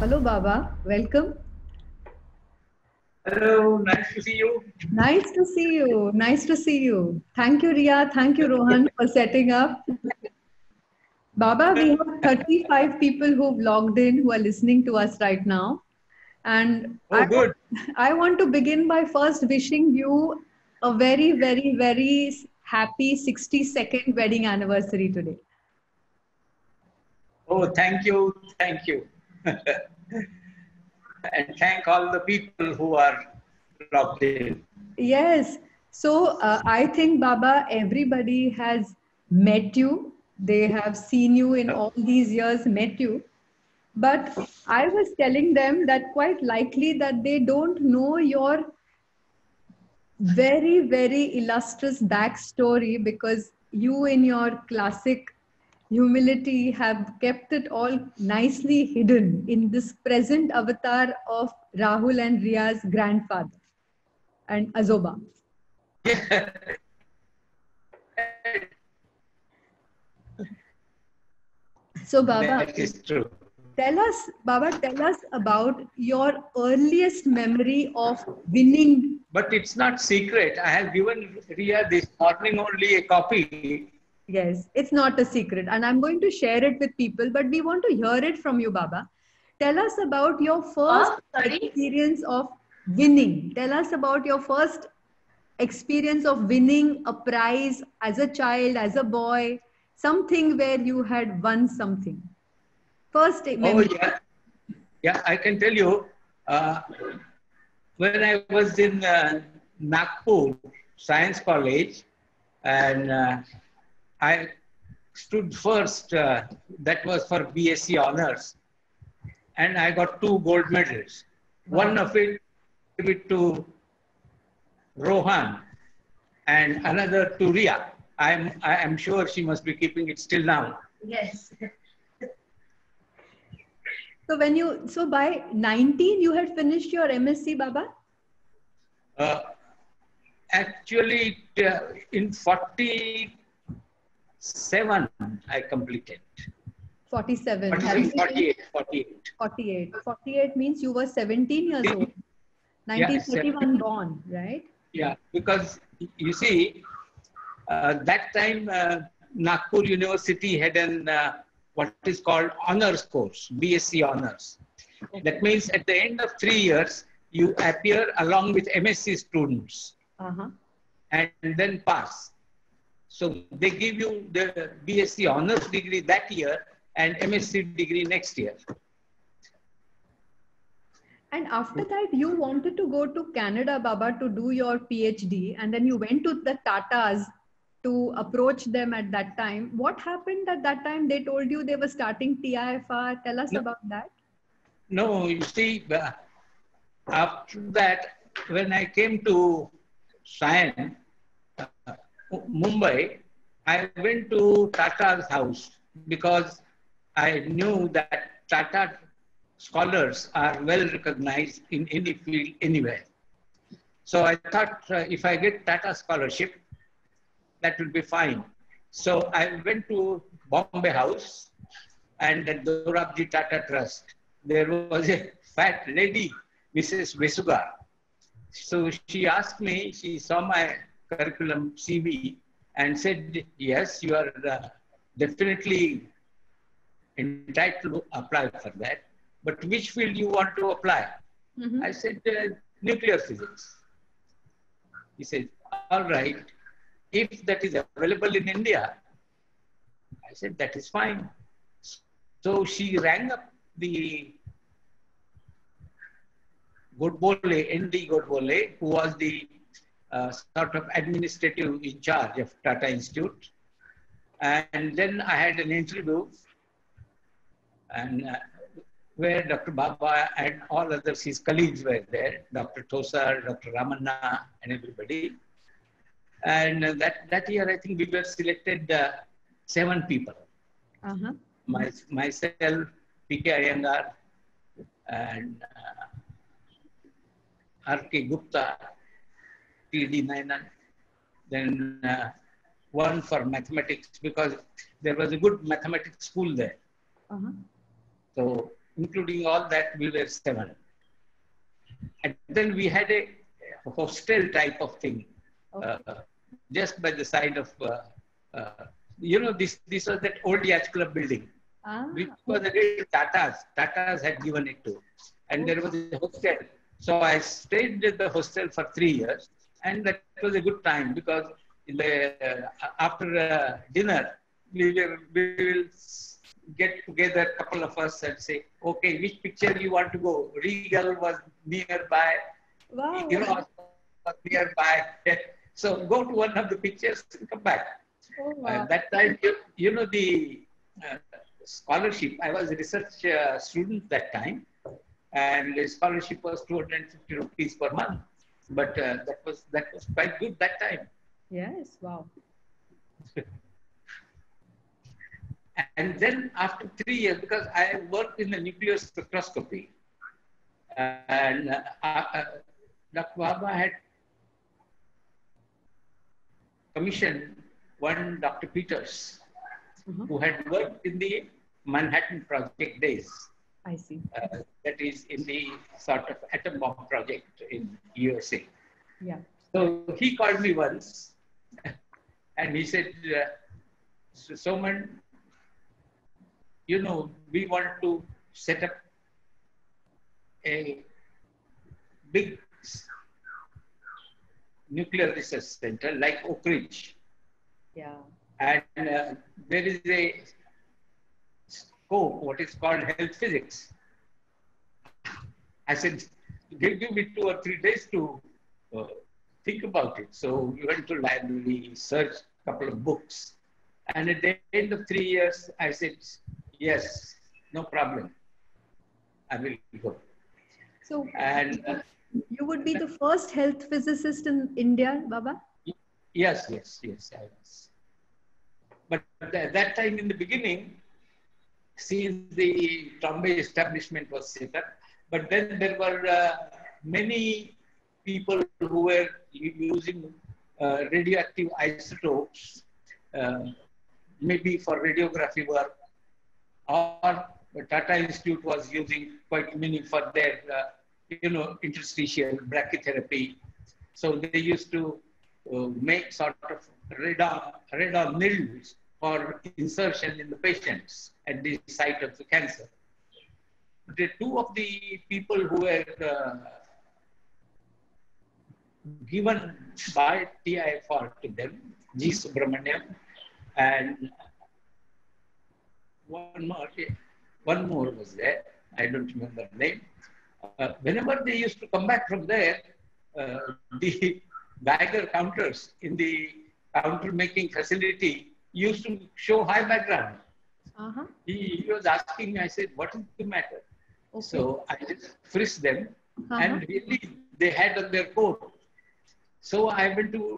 Hello, Baba. Welcome. Hello, nice to see you. Nice to see you. Nice to see you. Thank you, Ria. Thank you, Rohan, for setting up. Baba, we have 35 people who've logged in who are listening to us right now. And Oh, good. I want to begin by first wishing you a very, very, very happy 62nd wedding anniversary today. Oh, thank you. Thank you. And thank all the people who are logged in. Yes. So I think, Baba, everybody has met you. They have seen you in all these years, met you. But I was telling them that quite likely that they don't know your very, very illustrious backstory, because you, in your classic humility, have kept it all nicely hidden in this present avatar of Rahul and Ria's grandfather and Azoba. Yeah. So, Baba, That is true. tell us about your earliest memory of winning. But it's not secret. I have given Ria this morning only a copy. Yes, it's not a secret, and I'm going to share it with people, but we want to hear it from you, Baba. Tell us about your first experience of winning. Tell us about your first experience of winning a prize as a child, as a boy, something where you had won something. First Oh, memory. yeah. Yeah, I can tell you. When I was in Nagpur Science College, and I stood first, that was for BSc Honors, and I got 2 gold medals. Wow. One of it gave it to Rohan, and another to Ria. I am sure she must be keeping it still now. Yes. So by 19 you had finished your MSc, Baba? Actually, in 47, I completed. 47. 48. 48 means you were 17 years old. 1931 Yeah, born, right? yeah, because you see, that time Nagpur University had an what is called honors course, BSc honors. Okay. That means at the end of 3 years, you appear along with MSc students and then pass. So they give you the BSc honors degree that year and MSc degree next year. And after that, you wanted to go to Canada, Baba, to do your PhD, and then you went to the Tatas to approach them at that time. What happened at that time? They told you they were starting TIFR. Tell us about that. No, you see, after that, when I came to Sion, Mumbai, I went to Tata's house because I knew that Tata scholars are well recognized in any field, anywhere. So I thought if I get Tata scholarship, that will be fine. So I went to Bombay House and at the Dorabji Tata Trust. There was a fat lady, Mrs. Vesuga. So she asked me, she saw my curriculum CV and said, yes, you are definitely entitled to apply for that. But which field you want to apply? I said, nuclear physics. He said, all right. If that is available in India, I said, that is fine. So she rang up the Godbole, ND Godbole, who was the sort of administrative in charge of Tata Institute. And then I had an interview and where Dr. Baba and all others, his colleagues were there, Dr. Tosar, Dr. Ramanna, and everybody. And that year, I think we were selected 7 people. Myself, P.K. Iyengar, and R.K. Gupta, T.D. Nainan, then one for mathematics, because there was a good mathematics school there. So including all that, we were 7. And then we had a hostel type of thing, Okay. just by the side of, this was that old yacht club building, which was a real Tatas. Tatas had given it to. And there was a hostel. So I stayed at the hostel for 3 years. And that was a good time because after dinner, we will get together, a couple of us, and say, okay, which picture you want to go? Regal was nearby. Wow. Was nearby. So go to one of the pictures and come back. Oh, wow. That time, the scholarship, I was a research student that time, and the scholarship was 250 rupees per month. But that was quite good that time. Yes, wow. And then after 3 years, because I worked in the nuclear spectroscopy, and Dr. Baba had commissioned one Dr. Peters, who had worked in the Manhattan Project days. I see. That is in the sort of atom bomb project in USA. Yeah. So he called me once and he said, Soman, we want to set up a big nuclear research center like Oak Ridge. Yeah. And there is a scope, what is called health physics. I said, give me 2 or 3 days to think about it. So we went to library, searched a couple of books. And at the end of 3 years, I said, yes, no problem. I will go. So and you would be the first health physicist in India, Baba? Yes, I was. But at that time in the beginning, since the Trombay establishment was set up, but then there were many people who were using radioactive isotopes, maybe for radiography work, or the Tata Institute was using quite many for their, interstitial brachytherapy. So they used to make sort of radon needles for insertion in the patients at the site of the cancer. The 2 of the people who were given by TIFR to them, G. Subramaniam, and one more was there. I don't remember the name. Whenever they used to come back from there, the Geiger counters in the counter making facility used to show high background. He was asking me, I said, what is the matter? Okay. So I just frisked them and really they had on their coat. So I went to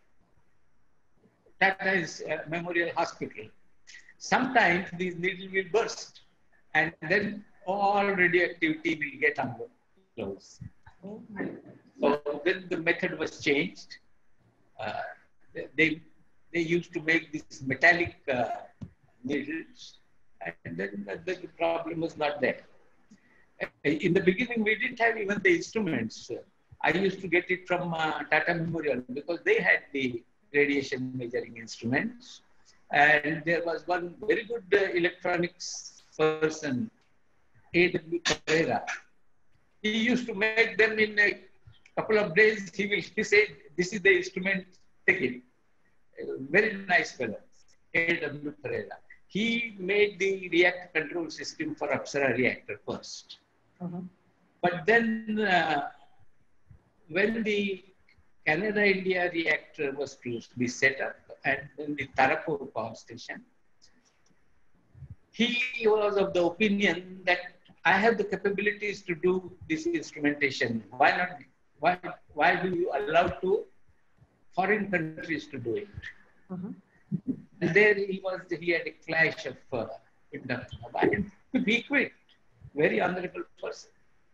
Tata's Memorial Hospital. Sometimes these needles will burst and then all radioactivity will get on the clothes. So then the method was changed. They used to make these metallic needles, and then the problem was not there. In the beginning, we didn't have even the instruments. I used to get it from Tata Memorial because they had the radiation measuring instruments. And there was one very good electronics person, A.W. Pereira. He used to make them in a couple of days. He said, this is the instrument, take it. Very nice fellow, A.W. Pereira. He made the reactor control system for Apsara reactor first. But then when the Canada-India reactor was to be set up, and then the Tarapur power station, he was of the opinion that I have the capabilities to do this instrumentation. Why not? Why do you allow foreign countries to do it? And there he had a clash of he quit. Very honorable person.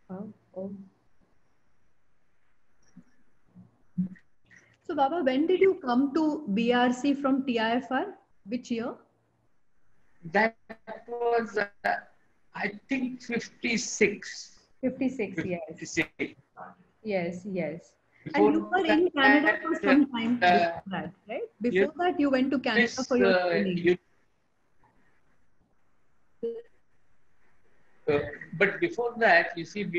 So Baba, when did you come to BRC from TIFR? Which year? That was I think 56. 56, yes. 56. Yes, yes. And Before you were that, in Canada for some time before that, right? Before that, you went to Canada for your training. But before that, you see,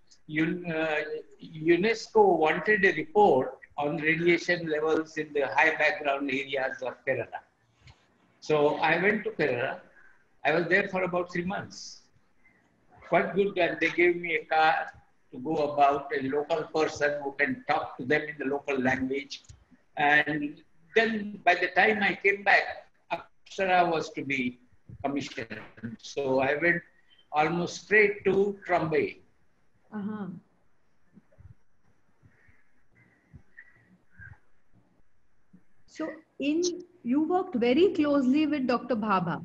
UNESCO wanted a report on radiation levels in the high background areas of Kerala. So I went to Kerala. I was there for about 3 months. Quite good, and they gave me a car to go about, a local person who can talk to them in the local language. And then by the time I came back, Apsara was to be commissioned. So I went almost straight to Trombay. Uh-huh. So you worked very closely with Dr. Bhabha.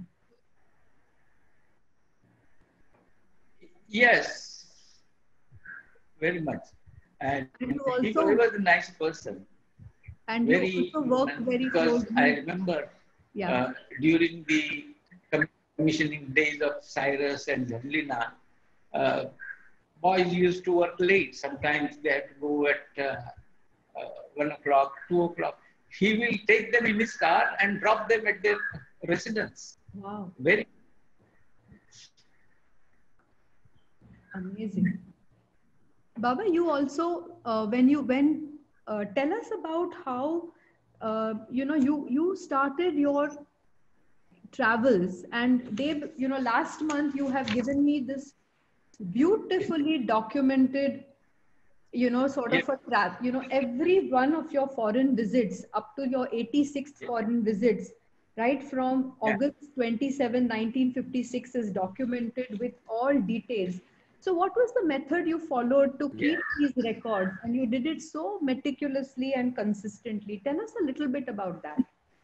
Yes, very much. And he was a nice person. And you also worked very closely. I remember during the commissioning days of Cyrus and Zanlina, boys used to work late. Sometimes they had to go at 1 o'clock, 2 o'clock. He will take them in his car and drop them at their residence. Wow. Very amazing. Baba, you also, tell us about how, you started your travels, and Dave, last month you have given me this beautifully documented, sort of a trap, every one of your foreign visits up to your 86th foreign visits, right from August 27, 1956 is documented with all details. So what was the method you followed to keep these records? And you did it so meticulously and consistently. Tell us a little bit about that.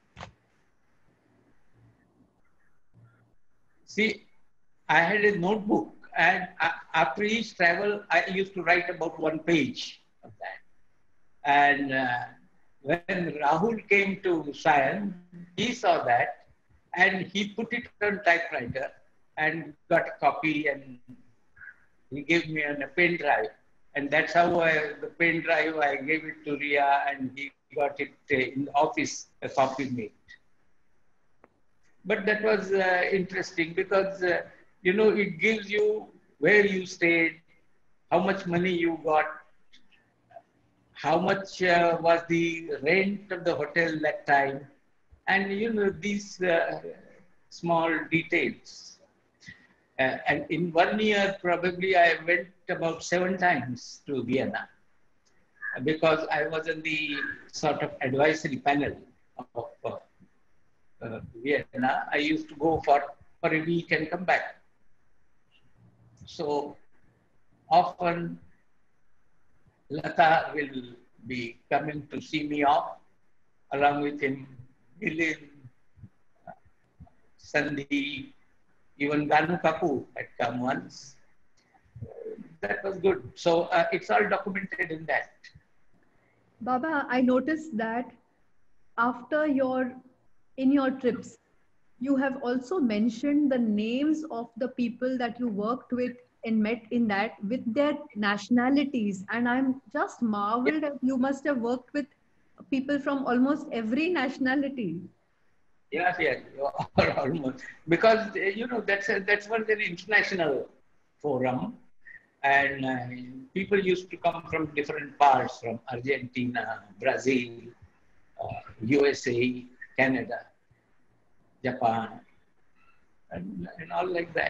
See, I had a notebook, and after each travel, I used to write about 1 page of that. And when Rahul came to Sion, he saw that, and he put it on typewriter and got a copy, and he gave me a pen drive. And that's how the pen drive, I gave it to Ria, and he got it in the office, a copy made. But that was interesting because, it gives you where you stayed, how much money you got, how much was the rent of the hotel that time, and, these small details. And in 1 year, probably I went about 7 times to Vienna because I was in the sort of advisory panel of Vienna. I used to go for a week and come back. So often Lata will be coming to see me off, along with him, Milind, Sandeep, even Ganu Kapoor had come once. That was good. So it's all documented in that. Baba, I noticed that in your trips, you have also mentioned the names of the people that you worked with and met in that with their nationalities. And I'm just marveled that you must have worked with people from almost every nationality. Yes, almost. Because, that's one an international forum. And people used to come from different parts, from Argentina, Brazil, USA, Canada, Japan, and all like that.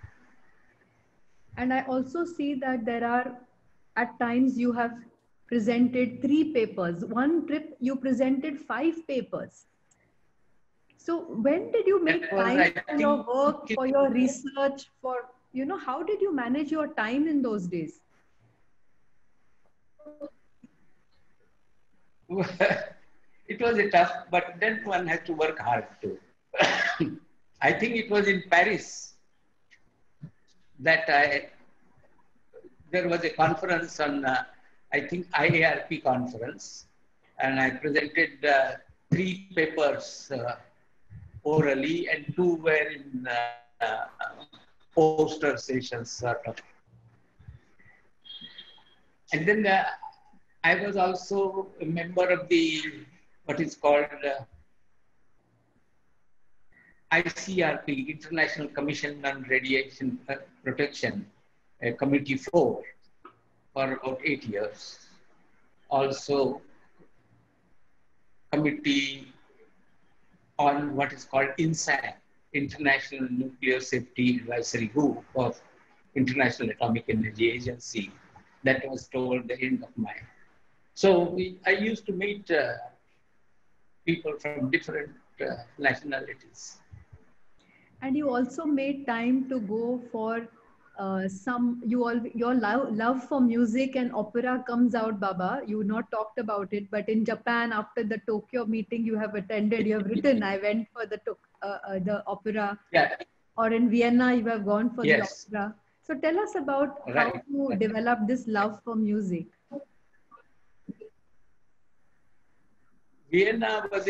And I also see that at times you have presented 3 papers. One trip you presented 5 papers. So when did you make time for your work, for your research, how did you manage your time in those days? It was tough, but then one has to work hard too. I think it was in Paris that there was a conference on, I think IARP conference, and I presented 3 papers orally, and 2 were in poster sessions sort of. And then I was also a member of the, what is called ICRP, International Commission on Radiation Protection, Committee 4, for about 8 years. Also, committee on what is called INSAC, International Nuclear Safety Advisory Group of International Atomic Energy Agency. That was toward the end of my. So I used to meet people from different nationalities. And you also made time to go for your love for music and opera comes out, Baba. You not talked about it, but in Japan, after the Tokyo meeting you have attended, you have written, I went for the opera. Yeah. Or in Vienna, you have gone for the Yes. opera. So tell us about Right. how you developed this love for music. Vienna was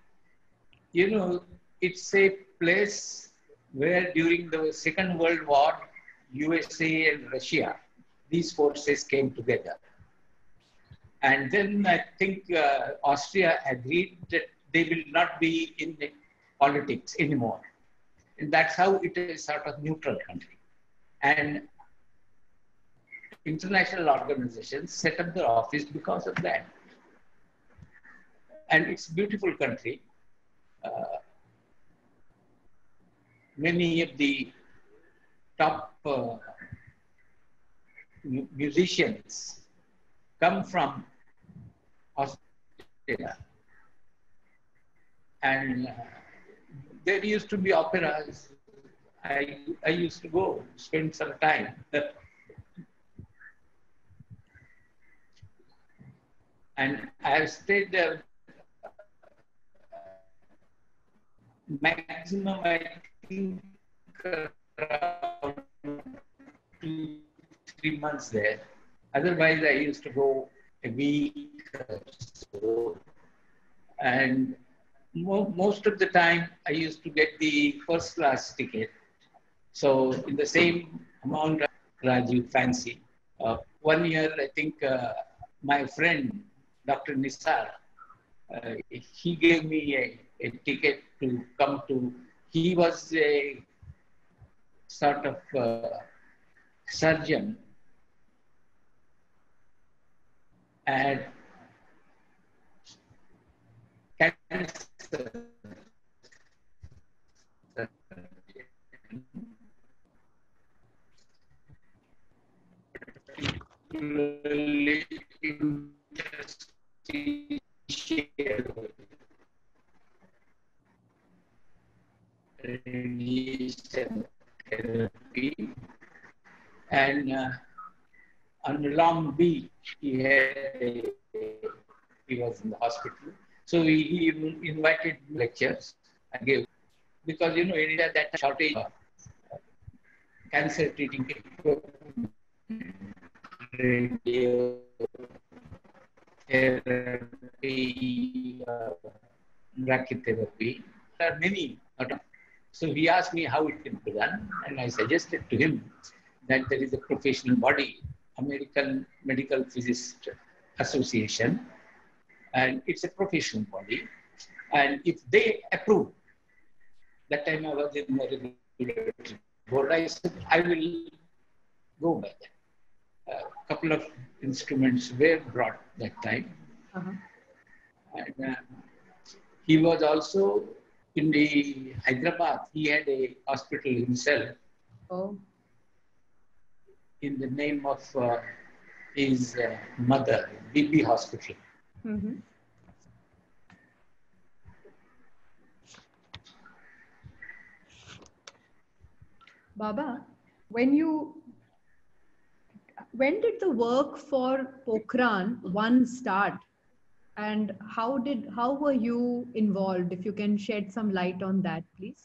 it's a place where during the Second World War, USA and Russia, these forces came together. And then I think Austria agreed that they will not be in the politics anymore. And that's how it is sort of neutral country. And international organizations set up their office because of that. And it's a beautiful country. Many of the top musicians come from Australia. And there used to be operas. I used to go spend some time. And I stayed there maximum, I think, around 2-3 months there. Otherwise, I used to go a week or so. And most of the time, I used to get the first class ticket. So in the same amount, Rajiv, fancy. 1 year, I think my friend, Dr. Nisar, he gave me a ticket to come to, he was a sort of surgeon at cancer. Particularly radiation therapy, and on Long Beach he was in the hospital, so he invited lectures and gave, because in India that shortage of cancer treating people, radio therapy, brachytherapy. There are many. So he asked me how it can be done, and I suggested to him that there is a professional body, American Medical Physicists Association, and it's a professional body. And if they approve, that time I was in the regulatory board, I said, I will go by that. A couple of instruments were brought that time. And he was also in the Hyderabad. He had a hospital himself. Oh. In the name of his mother, BP Hospital. Mm-hmm. Baba, when did the work for Pokhran 1 start, and how were you involved? If you can shed some light on that, please.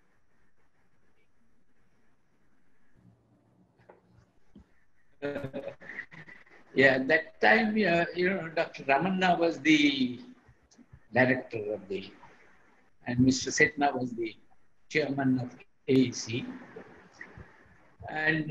Yeah, that time, Dr. Ramanna was the director of and Mr. Setna was the chairman of AEC. And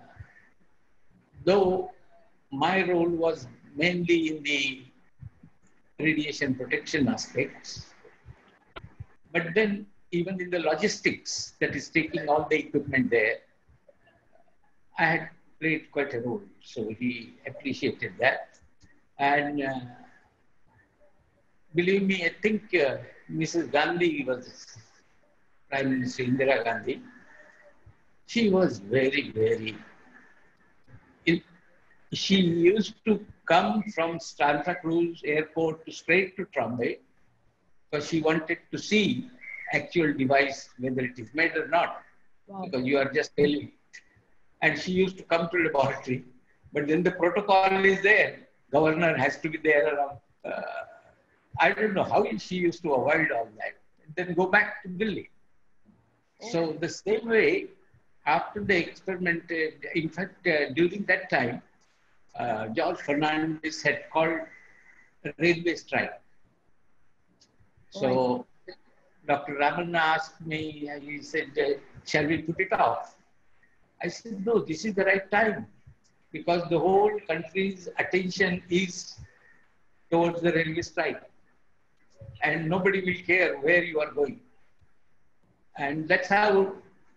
though my role was mainly in the radiation protection aspects, but then even in the logistics, that is taking all the equipment there, I had played quite a role. So he appreciated that. And believe me, I think Mrs. Gandhi was Prime Minister Indira Gandhi. She was very, very. She used to come from Santa Cruz Airport to straight to Trombay because she wanted to see actual device, whether it is made or not, Wow. because you are just telling. And she used to come to laboratory, but then the protocol is there. Governor has to be there around. I don't know how she used to avoid all that. Then go back to Delhi. So the same way, after the experiment, in fact, during that time, George Fernandez had called a railway strike. So Dr. Raman asked me, he said, shall we put it off? I said, no, this is the right time because the whole country's attention is towards the railway strike and nobody will care where you are going. And that's how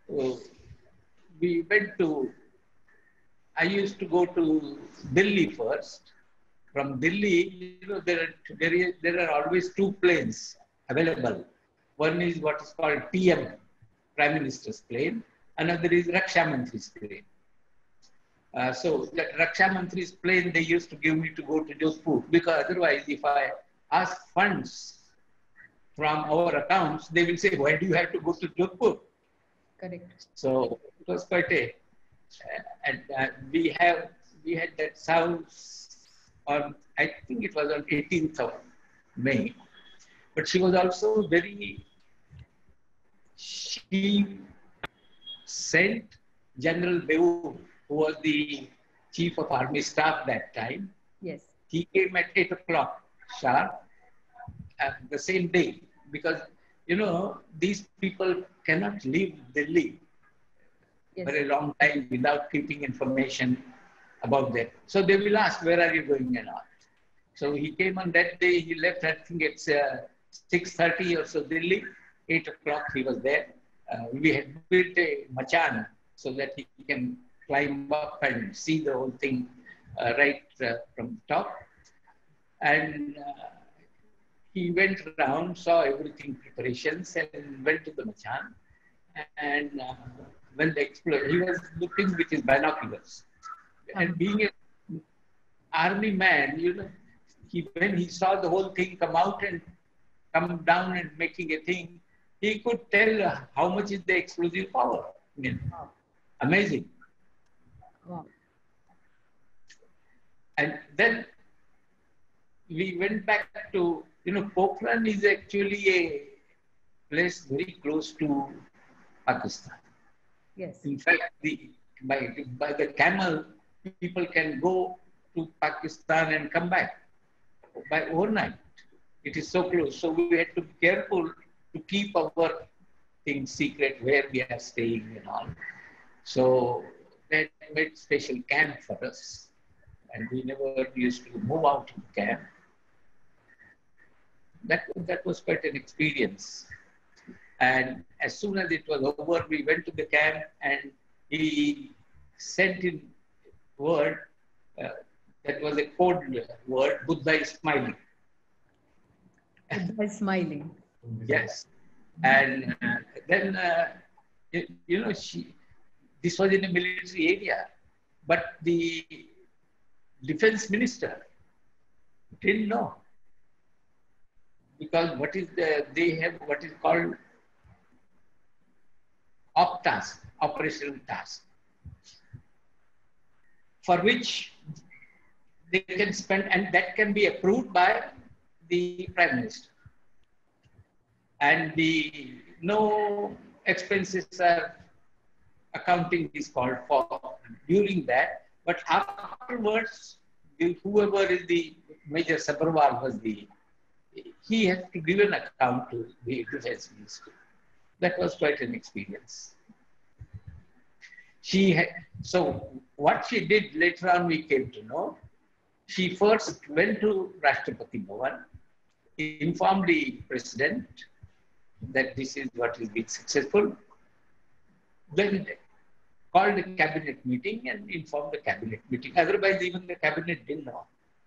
we went to, I used to go to Delhi first. From Delhi, you know, there are always two planes available. One is what is called PM, Prime Minister's plane. Another is Raksha Mantri's plane. So that Raksha Mantri's plane, they used to give me to go to Jodhpur because otherwise if I ask funds from our accounts, they will say, why do you have to go to Jodhpur? Correct. So it was quite a, and we had that house on, I think it was on 18th of May, but she was also very, she sent General Beul, who was the Chief of Army Staff that time. Yes. He came at 8 o'clock sharp the same day because, you know, these people cannot leave Delhi for a long time without keeping information about that. So they will ask, where are you going and all. So he came on that day, he left, I think it's 6:30 or so Delhi, 8 o'clock he was there. We had built a machan so that he can climb up and see the whole thing right from the top. And he went around, saw everything preparations and went to the machan. And when they explored, he was looking with his binoculars. And being an army man, you know, when he saw the whole thing come out and come down and making a thing, he could tell how much is the explosive power. I mean, amazing. Wow. And then we went back to, you know, Pokhran is actually a place very close to Pakistan. Yes. In fact, by the camel, people can go to Pakistan and come back by overnight. It is so close. So we had to be careful to keep our things secret, where we are staying and all. So they made special camp for us. And we never used to move out of camp. That was quite an experience. And as soon as it was over, we went to the camp and he sent in word, that was a code word, Buddha is smiling. Buddha is smiling. Yes. And then, you know, this was in a military area, but the defense minister didn't know. Because they have what is called OPTAS, operational task, for which they can spend, and that can be approved by the Prime Minister. And no expenses are accounting is called for during that, but afterwards, whoever is the Major Sabharwal was he had to give an account to the defense minister. That was quite an experience. She had, so what she did later on, we came to know, she first went to Rashtrapati Bhavan, informed the president that this is what has been successful, then called a cabinet meeting and informed the cabinet meeting. Otherwise, even the cabinet didn't know.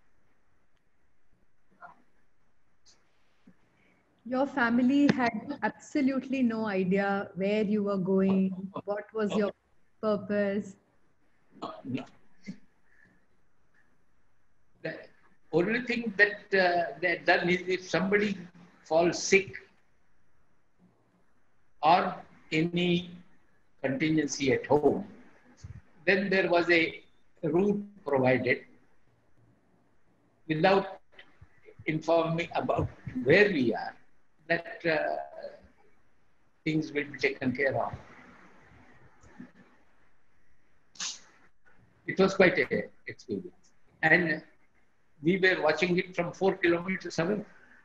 Your family had absolutely no idea where you were going, what was your purpose. No. The only thing that they had done is if somebody falls sick or any contingency at home, then there was a route provided without informing about where we are, that things will be taken care of. It was quite an experience. And we were watching it from 4 kilometers away,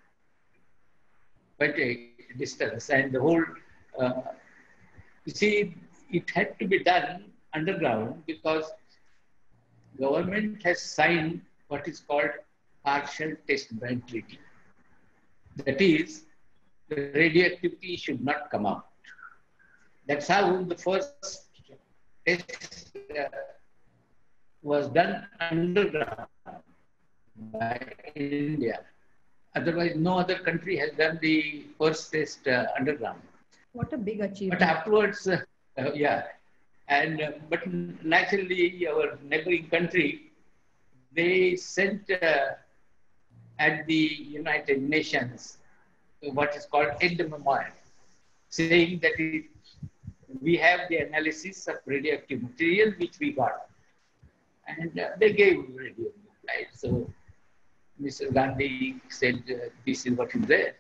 quite a distance. And the whole, you see, it had to be done underground because government has signed what is called partial test ban treaty. That is, the radioactivity should not come out. That's how the first test was done underground by India. Otherwise, no other country has done the first test underground. What a big achievement. But afterwards, yeah. And but naturally, our neighboring country, they sent at the United Nations what is called aide de memoire, saying that we have the analysis of radioactive material which we got, and they gave radionuclide. So Mr. Gandhi said, "This is what is there."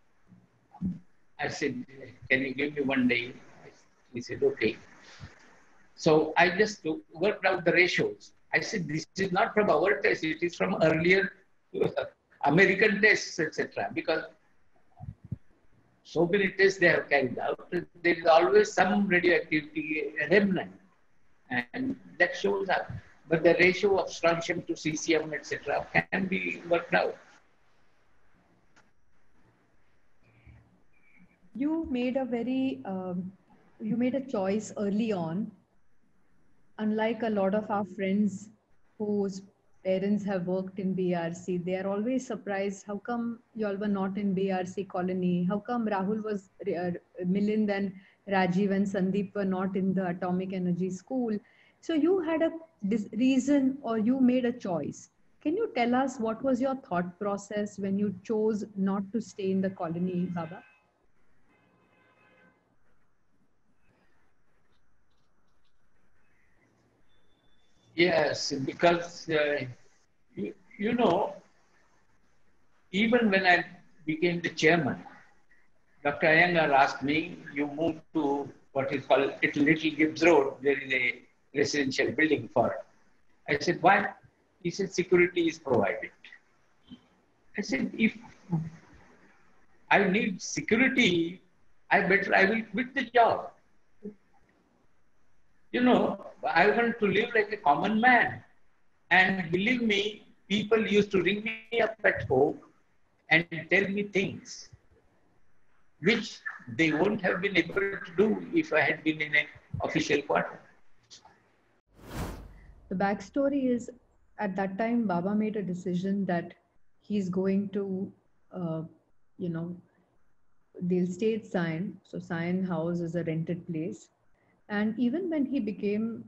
I said, "Can you give me one day?" He said, "Okay." So I just worked out the ratios. I said, "This is not from our test; it is from earlier American tests, etc." Because so many tests they have carried out, there is always some radioactivity remnant, and that shows up. But the ratio of strontium to cesium, etc., can be worked out. You made a you made a choice early on. Unlike a lot of our friends whose parents have worked in BRC, they are always surprised. How come you all were not in BRC colony? How come Rahul was, Milind and Rajiv and Sandeep were not in the atomic energy school? So you had a reason, or you made a choice. Can you tell us what was your thought process when you chose not to stay in the colony, Baba? Yes, because you know, even when I became the chairman, Dr. Iyengar asked me, "You moved to what is called Little Gibbs Road. There is a residential building for it." I said, "Why?" He said, "Security is provided." I said, "If I need security, I will quit the job. You know, I want to live like a common man." And believe me, people used to ring me up at home and tell me things which they wouldn't have been able to do if I had been in an official quarter. The backstory is, at that time, Baba made a decision that he's going to, you know, they'll stay at Sion. So Sion House is a rented place. And even when he became,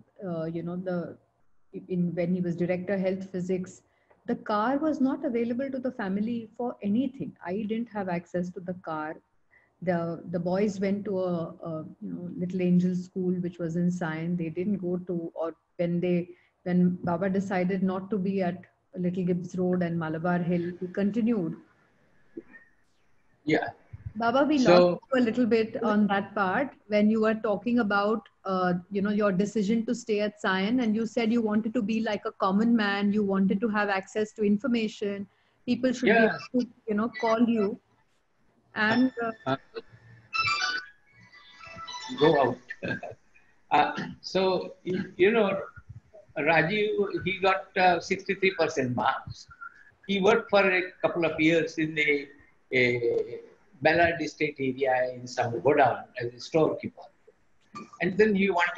when he was director health physics, the car was not available to the family for anything. I didn't have access to the car. The boys went to a Little Angel school which was in Sion. They didn't go to, or when Baba decided not to be at Little Gibbs Road and Malabar Hill, he continued. Yeah. Baba, we lost you a little bit on that part when you were talking about your decision to stay at Sion, and you said you wanted to be like a common man. You wanted to have access to information. People should be able to, call you. And go out. So, you know, Rajiv, he got 63% marks. He worked for a couple of years in the Ballard Estate area in some godown as a storekeeper. And then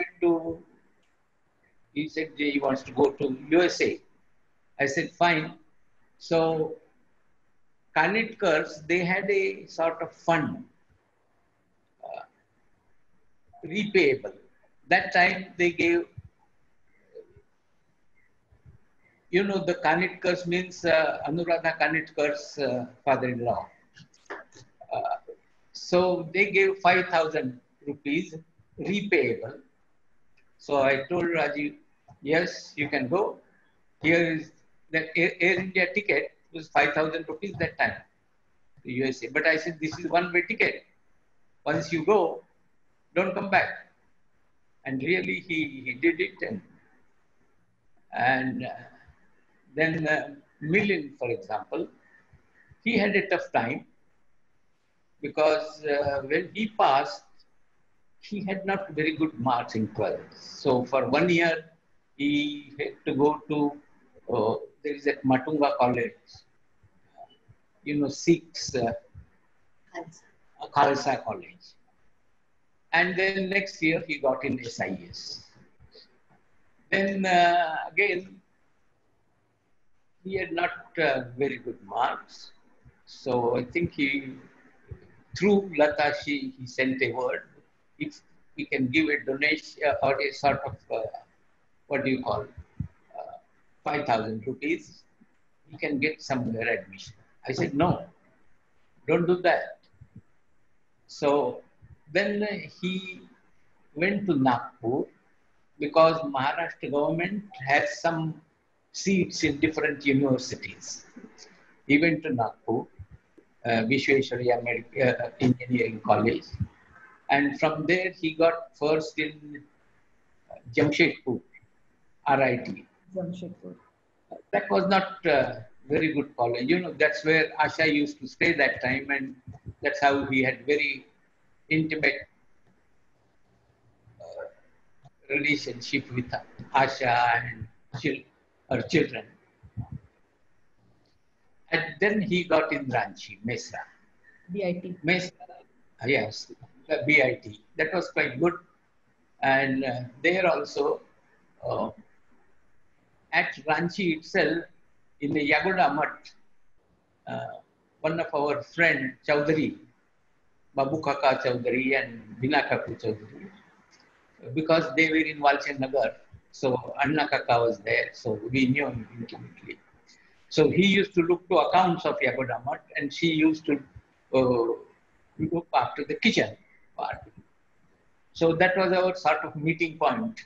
he said he wants to go to USA. I said, fine. So, Kanitkars, they had a sort of fund, repayable. That time they gave, you know, the Kanitkars means Anuradha Kanitkar's father-in-law. So they gave 5,000 rupees repayable. So I told Rajiv, yes, you can go. Here is the Air India ticket was 5,000 rupees that time to USA. But I said, this is one-way ticket. Once you go, don't come back. And really, he did it. And then Milind, for example, he had a tough time because when he passed, he had not very good marks in 12th. So for 1 year, he had to go to, there is at Matunga College, you know, Sikhs, Khalsa College. And then next year, he got in SIS. Then again, he had not very good marks. So I think through Lata, he sent a word. If we can give a donation or a sort of, what do you call, 5,000 rupees, he can get somewhere admission. I said, no, don't do that. So then he went to Nagpur because Maharashtra government has some seats in different universities. He went to Nagpur, Vishweshwarya Engineering College. And from there, he got first in Jamshedpur, RIT. Jamshedpur. That was not very good college. You know, that's where Asha used to stay that time. And that's how he had very intimate relationship with Asha and her children. And then he got in Ranchi, Mesa. BIT. Mesa, yes, the BIT. That was quite good. And there also, at Ranchi itself, in the Yagoda Mutt, one of our friend, Chaudhary, Babu Kaka Chaudhary and Bina Kaku Chaudhary, because they were in Walchand Nagar, so Anna Kaka was there, so we knew him intimately. So he used to look to accounts of Yagoda Mutt, and she used to look after the kitchen part. So that was our sort of meeting point.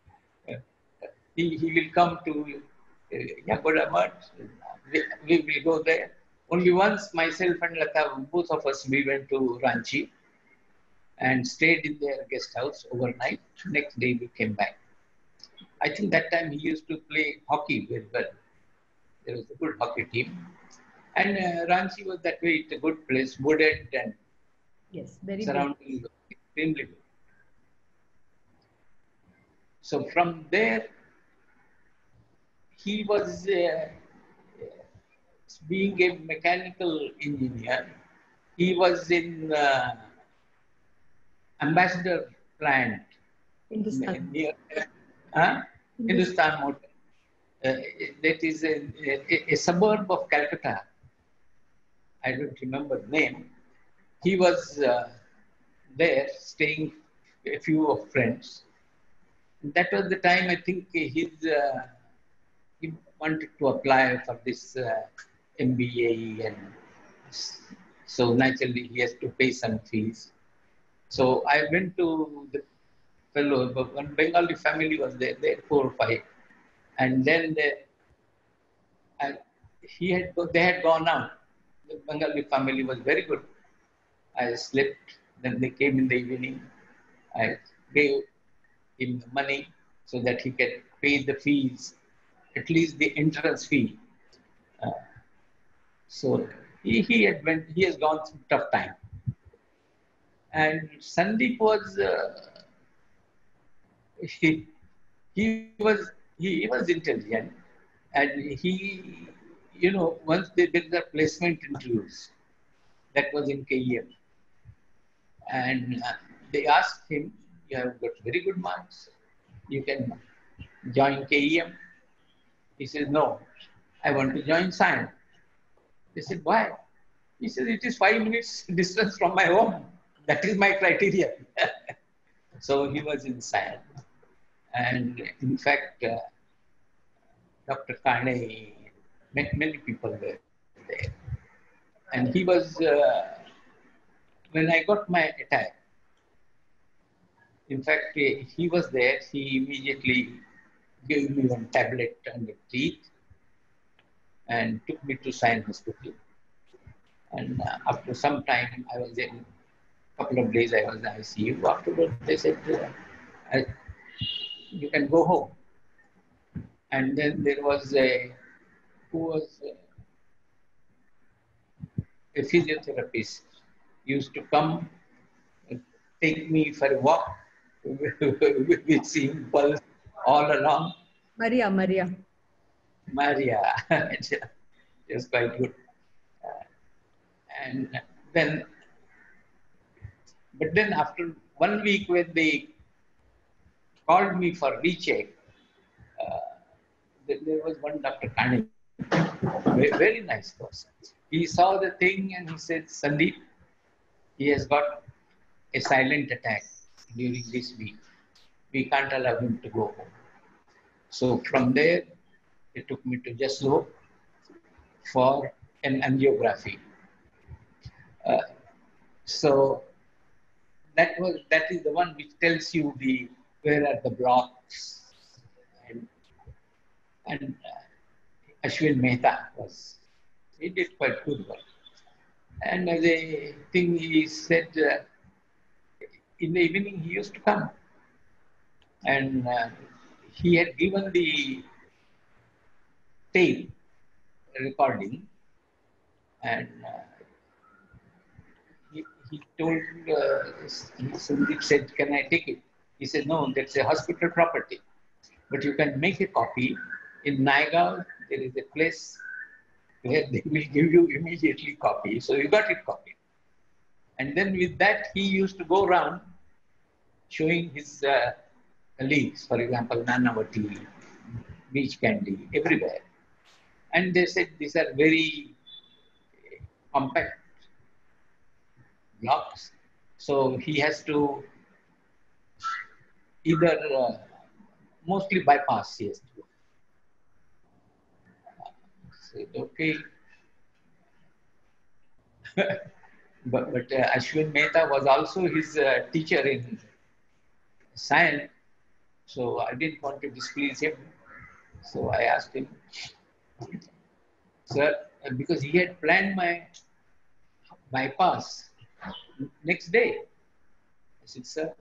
He will come to Yagoda Mutt, we will go there. Only once myself and Lata, both of us, we went to Ranchi and stayed in their guest house overnight. Next day we came back. I think that time he used to play hockey very well. There was a good hockey team. And Ranchi was that way, it's a good place, wooded and yes, very surrounding extremely good. So from there, he was being a mechanical engineer. He was in Ambassador plant near Hindustan Motor. That is a suburb of Calcutta. I don't remember the name. He was there staying a few of friends. That was the time I think he wanted to apply for this MBA, and so naturally he has to pay some fees. So I went to the fellow, one Bengali family was there, 4 or 5. And then they had gone out. The Bengali family was very good. I slept. Then they came in the evening. I gave him the money so that he could pay the fees, at least the entrance fee. So he has gone through tough time. And Sandeep was he, he was intelligent, and he, once they did the placement interviews, that was in KEM, and they asked him, "You have got very good marks. You can join KEM." He says, "No, I want to join science." They said, "Why?" He said, "It is 5 minutes distance from my home. That is my criteria." So he was in science. And in fact, Dr. Kane, many people were there. And he was, when I got my attack, in fact, he was there. He immediately gave me one tablet on the teeth and took me to Science Hospital. And after some time, I was in a couple of days, I was in ICU. Afterwards, they said, "You can go home." And then there was who was a physiotherapist, used to come and take me for a walk with seeing pulse all along. Maria. Maria, just quite good. And then, but then after 1 week, when they called me for recheck, there was one Dr. Kani, very nice person. He saw the thing and he said, "Sandeep, he has got a silent attack during this week. We can't allow him to go home." So from there, they took me to Jaslo for an angiography. So that is the one which tells you where are the blocks, and Ashwin Mehta he did quite good work. And as a thing, he said, in the evening he used to come, and he had given the tape recording, and he told, Sandeep said, "Can I take it?" He said, "No, that's a hospital property, but you can make a copy. In Naigaon, there is a place where they will give you immediately copy." So you got it copied. And then with that, he used to go around showing his colleagues, for example, Nanavati, Beach Candy, everywhere. And they said these are very compact blocks. So he has to either mostly bypass, he has to go. Said, "Okay." But Ashwin Mehta was also his teacher in science. So I didn't want to displease him. So I asked him, "Sir," because he had planned my bypass next day. I said, "Sir,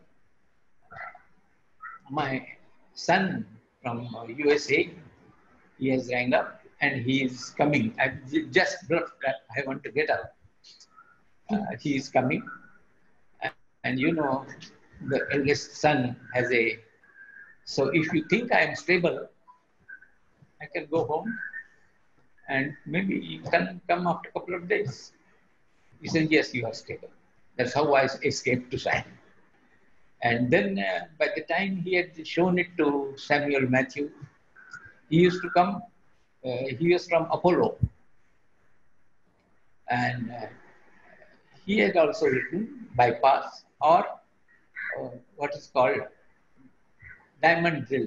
my son from USA, he has rang up and he is coming. I just bluffed that I want to get out. He is coming. And the eldest son has so if you think I am stable, I can go home and maybe you can come after a couple of days." He said, "Yes, you are stable." That's how I escaped to science. And then by the time he had shown it to Samuel Matthew, he used to come. He was from Apollo. And he had also written bypass or what is called diamond drill.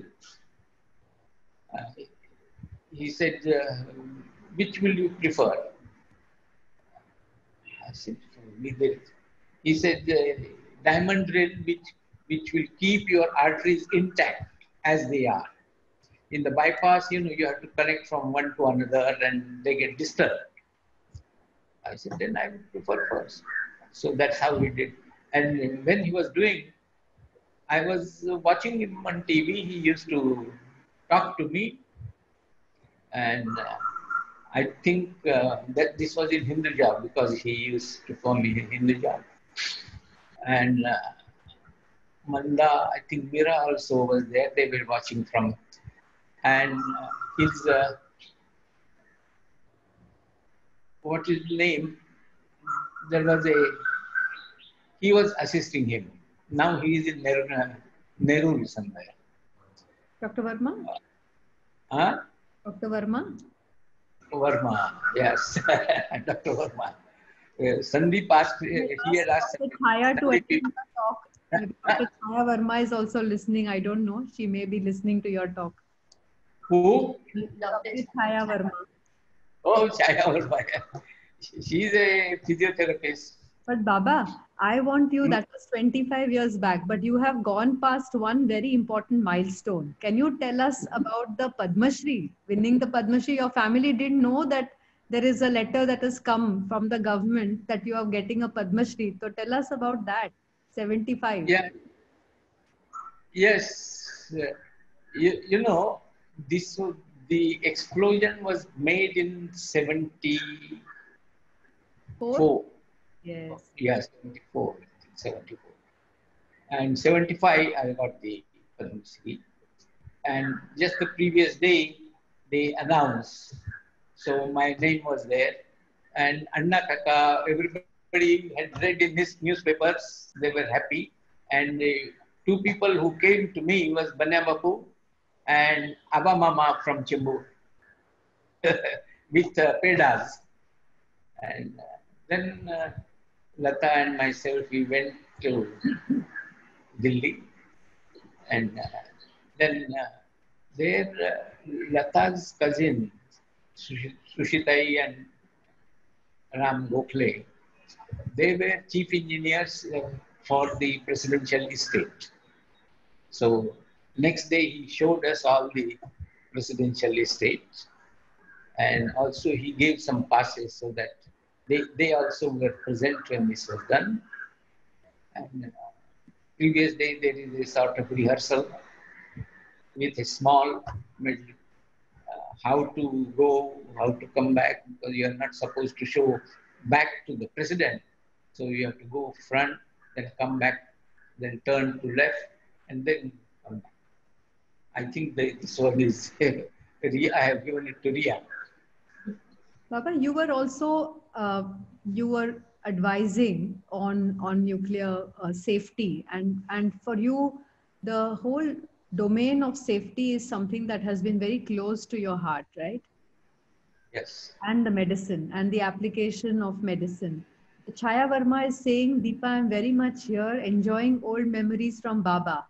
He said, "Which will you prefer?" I said, he said, "Diamond drill, which will keep your arteries intact as they are. In the bypass, you have to connect from one to another and they get disturbed." I said, "Then I would prefer first." So that's how we did. And when he was doing, I was watching him on TV. He used to talk to me. And I think that this was in Hinduja because he used to call me Hinduja. And Manda, I think Mira also was there. They were watching from, and his what is his name? There was a he was assisting him. Now he is in Nehru somewhere. Dr. Verma? Huh? Dr. Verma? Verma, yes, Dr. Verma. Sandeep asked, he had asked Dr. Chaya to attend Sandeep. the talk. Maybe Dr. Chaya Verma is also listening. I don't know. She may be listening to your talk. Who? Dr. Chaya Verma. Oh, Chaya Verma. She's a physiotherapist. But Baba, I want you, that was 25 years back, but you have gone past one very important milestone. Can you tell us about the Padma Shri, winning the Padma Shri? Your family didn't know that there is a letter that has come from the government that you are getting a Padma Shri. So tell us about that. 75. Yeah, yes. You know, the explosion was made in 74. Four? Yes. Yes, 74, 74. And 75, I got the Padma Shri. And just the previous day, they announced. So my name was there. And Anna Kaka, everybody had read in his newspapers, they were happy. And two people who came to me was Banya Bapu and Abba Mama from Chembur with pedas. And then Lata and myself, we went to Delhi. And then there, Lata's cousin, Sushitai and Ram Gokhale, they were chief engineers for the presidential estate. So next day he showed us all the presidential estates, and also he gave some passes so that they also were present when this was done. And previous day there is a sort of rehearsal with a small how to go, how to come back, because you are not supposed to show back to the president. So you have to go front, then come back, then turn to left, and then come back. I think this one is, I have given it to Ria. Baba, you were also you were advising on nuclear safety, and for you, the whole domain of safety is something that has been very close to your heart, right? Yes. And the medicine and the application of medicine. Chaya Verma is saying, Deepa, I'm very much here enjoying old memories from Baba.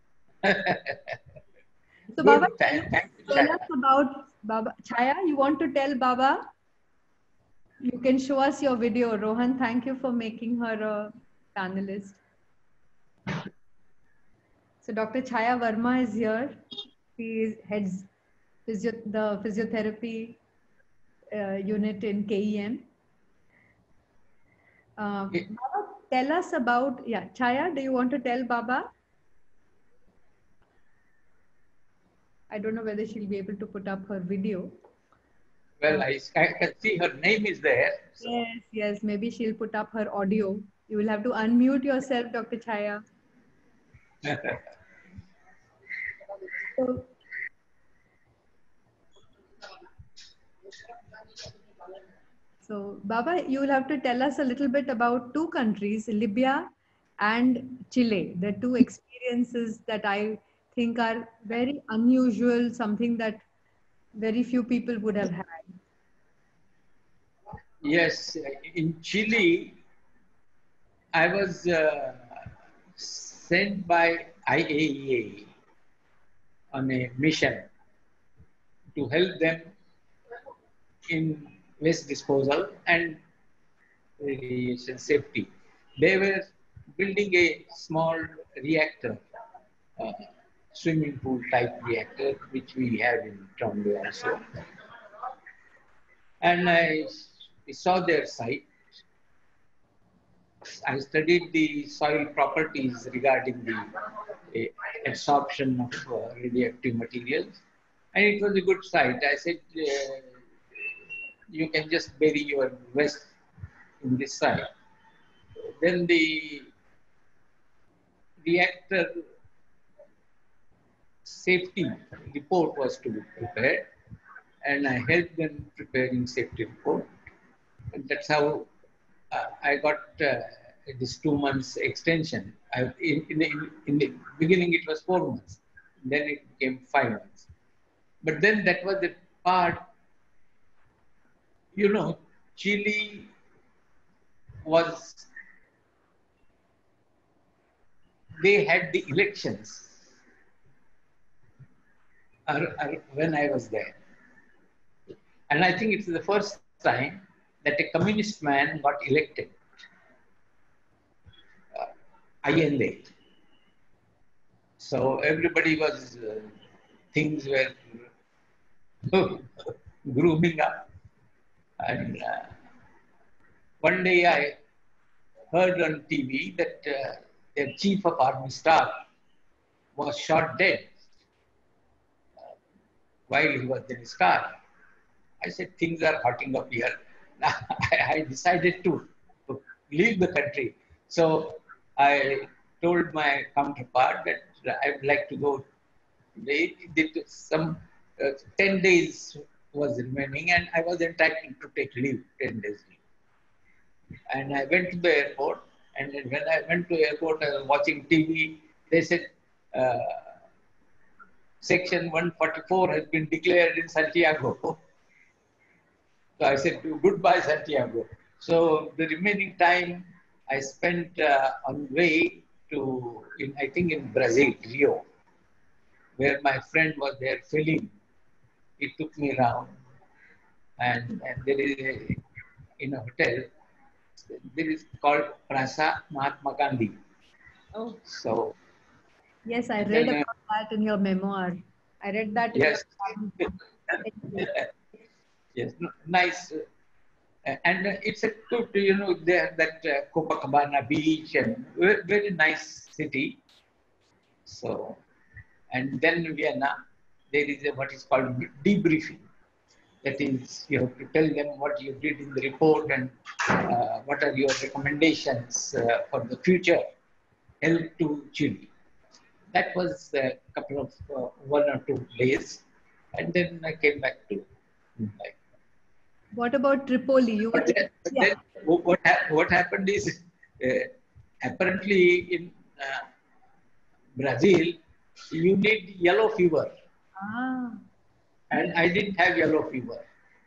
So Good. Baba, Thank you, tell us about Baba. Chaya, you want to tell Baba? You can show us your video. Rohan, thank you for making her a panelist. So Dr. Chaya Verma is here. She heads the physiotherapy unit in KEM. Baba, tell us about, yeah, Chaya, do you want to tell Baba? I don't know whether she'll be able to put up her video. Well, I can see her name is there. So. Yes, yes, maybe she'll put up her audio. You will have to unmute yourself, Dr. Chaya. So, Baba, you will have to tell us a little bit about two countries, Libya and Chile, the two experiences that I think are very unusual, something that very few people would have had. Yes, in Chile, I was sent by IAEA on a mission to help them in waste disposal and radiation safety. They were building a small reactor, swimming pool type reactor, which we have in Tondo also. And I saw their site. I studied the soil properties regarding the absorption of radioactive materials, and it was a good site. I said, you can just bury your waste in this site. Then reactor safety report was to be prepared, and I helped them preparing safety report. And that's how I got this 2 months extension. In the beginning, it was 4 months. Then it became 5 months. But then that was the part, you know, Chile was, they had the elections when I was there. And I think it's the first time that a communist man got elected. Allende. So everybody was, things were grooming up. And one day I heard on TV that their chief of army staff was shot dead while he was in his car. I said, things are hotting up here. I decided to leave the country. So I told my counterpart that I would like to go. Some 10 days was remaining, and I was entitled to take leave, 10 days leave. And I went to the airport, and when I went to the airport, I was watching TV. They said, Section 144 has been declared in Santiago. So I said, goodbye, Santiago. So the remaining time I spent on way to, I think in Brazil, Rio, where my friend was there filming. He took me around, and there is in a hotel, there is called Praça Mahatma Gandhi. Oh. So. Yes, I read about that in your memoir. I read that in yes. your Yes, nice. And it's a good, you know, there that Copacabana beach, and very nice city. So, and then Vienna, there is what is called debriefing. That is, you have to tell them what you did in the report and what are your recommendations for the future help to Chile. That was a couple of 1 or 2 days, and then I came back to Mumbai. What about Tripoli? You were then what happened is apparently in Brazil you need yellow fever, and I didn't have yellow fever.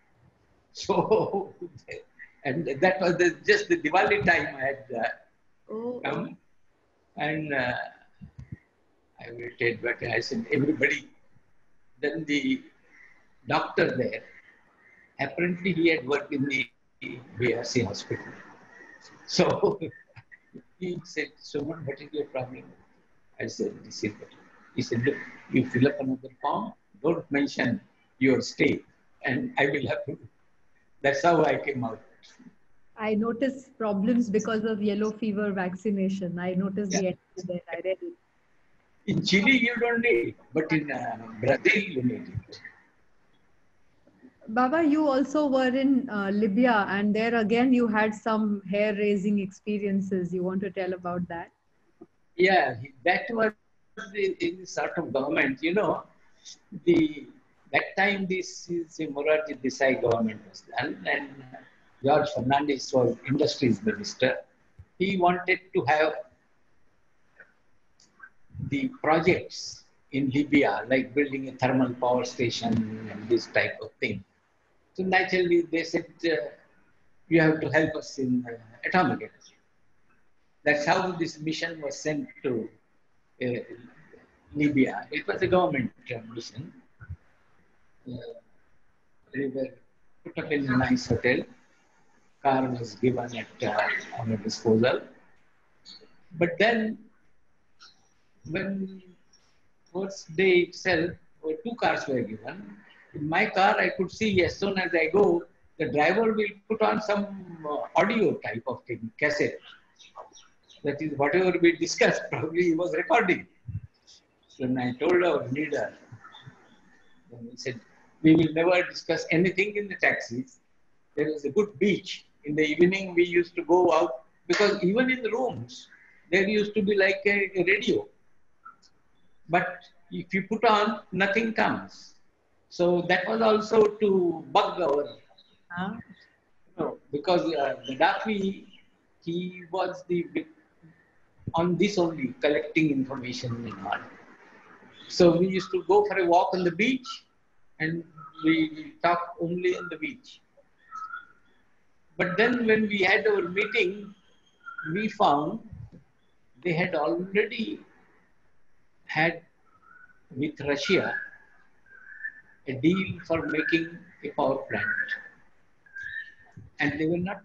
So and that was just the Diwali time I had come, and I waited, but I said everybody. Then the doctor there. Apparently, he had worked in the BRC hospital. So he said, Suman, what is your problem? I said, this is what. He said, look, you fill up another form, don't mention your state, and I will have to. That's how I came out. I noticed problems because of yellow fever vaccination. I noticed the end of that. I read it. In Chile, you don't need it, but in Brazil, you need it. Baba, you also were in Libya, and there again you had some hair-raising experiences. You want to tell about that? Yeah, that was in the sort of government, you know, that time this is the Morarji Desai government was done, and George Fernandez was industries minister. He wanted to have the projects in Libya, like building a thermal power station and this type of thing. So naturally, they said, you have to help us in atomic energy. That's how this mission was sent to Libya. It was a government mission. They were put up in a nice hotel. Car was given on a disposal. But then, when first day itself, 2 cars were given. In my car, I could see as soon as I go, the driver will put on some audio type of thing, cassette. That is, whatever we discussed, probably he was recording. So when I told our leader, then he said, we will never discuss anything in the taxis. There was a good beach. In the evening, we used to go out, because even in the rooms, there used to be like a radio. But if you put on, nothing comes. So that was also to bug our, because Gaddafi, he was on this only, collecting information and all. So we used to go for a walk on the beach and we talk only on the beach. But then when we had our meeting, we found they had already had with Russia a deal for making a power plant. And they were not.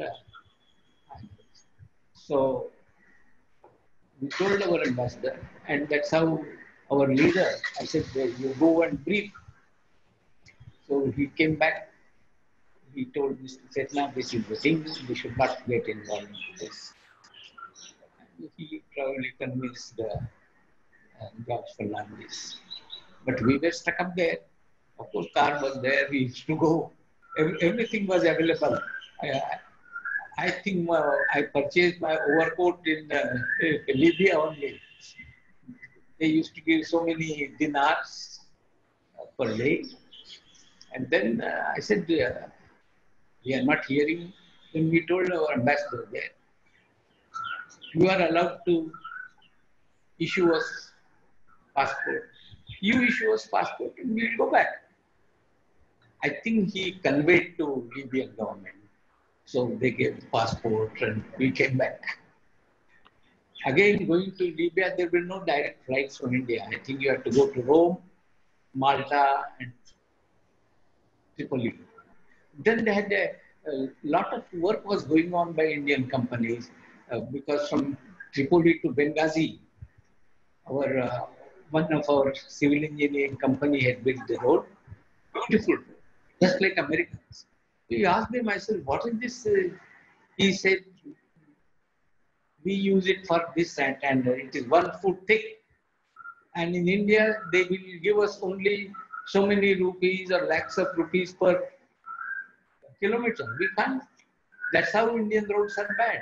So we told our ambassador, and that's how our leader, I said, well, you go and brief. So he came back. He told Mr. Setna, this is the thing, we should not get involved in this. And he probably convinced George Fernandez. But we were stuck up there. Of course, car was there, we used to go. Everything was available. I think I purchased my overcoat in Libya only. They used to give so many dinars per day. And then I said, we are not hearing. Then we told our ambassador there, you are allowed to issue us passport. You issue us passport and we'll go back. I think he conveyed to Libyan government. So they gave the passport and we came back. Again, going to Libya, there were no direct flights from India. I think you have to go to Rome, Malta, and Tripoli. Then they had a lot of work was going on by Indian companies because from Tripoli to Benghazi, one of our civil engineering company had built the road. Beautiful, just like Americans. He asked me myself, what is this? He said, we use it for this and it is 1 foot thick. And in India, they will give us only so many rupees or lakhs of rupees per kilometer. We can't. That's how Indian roads are bad.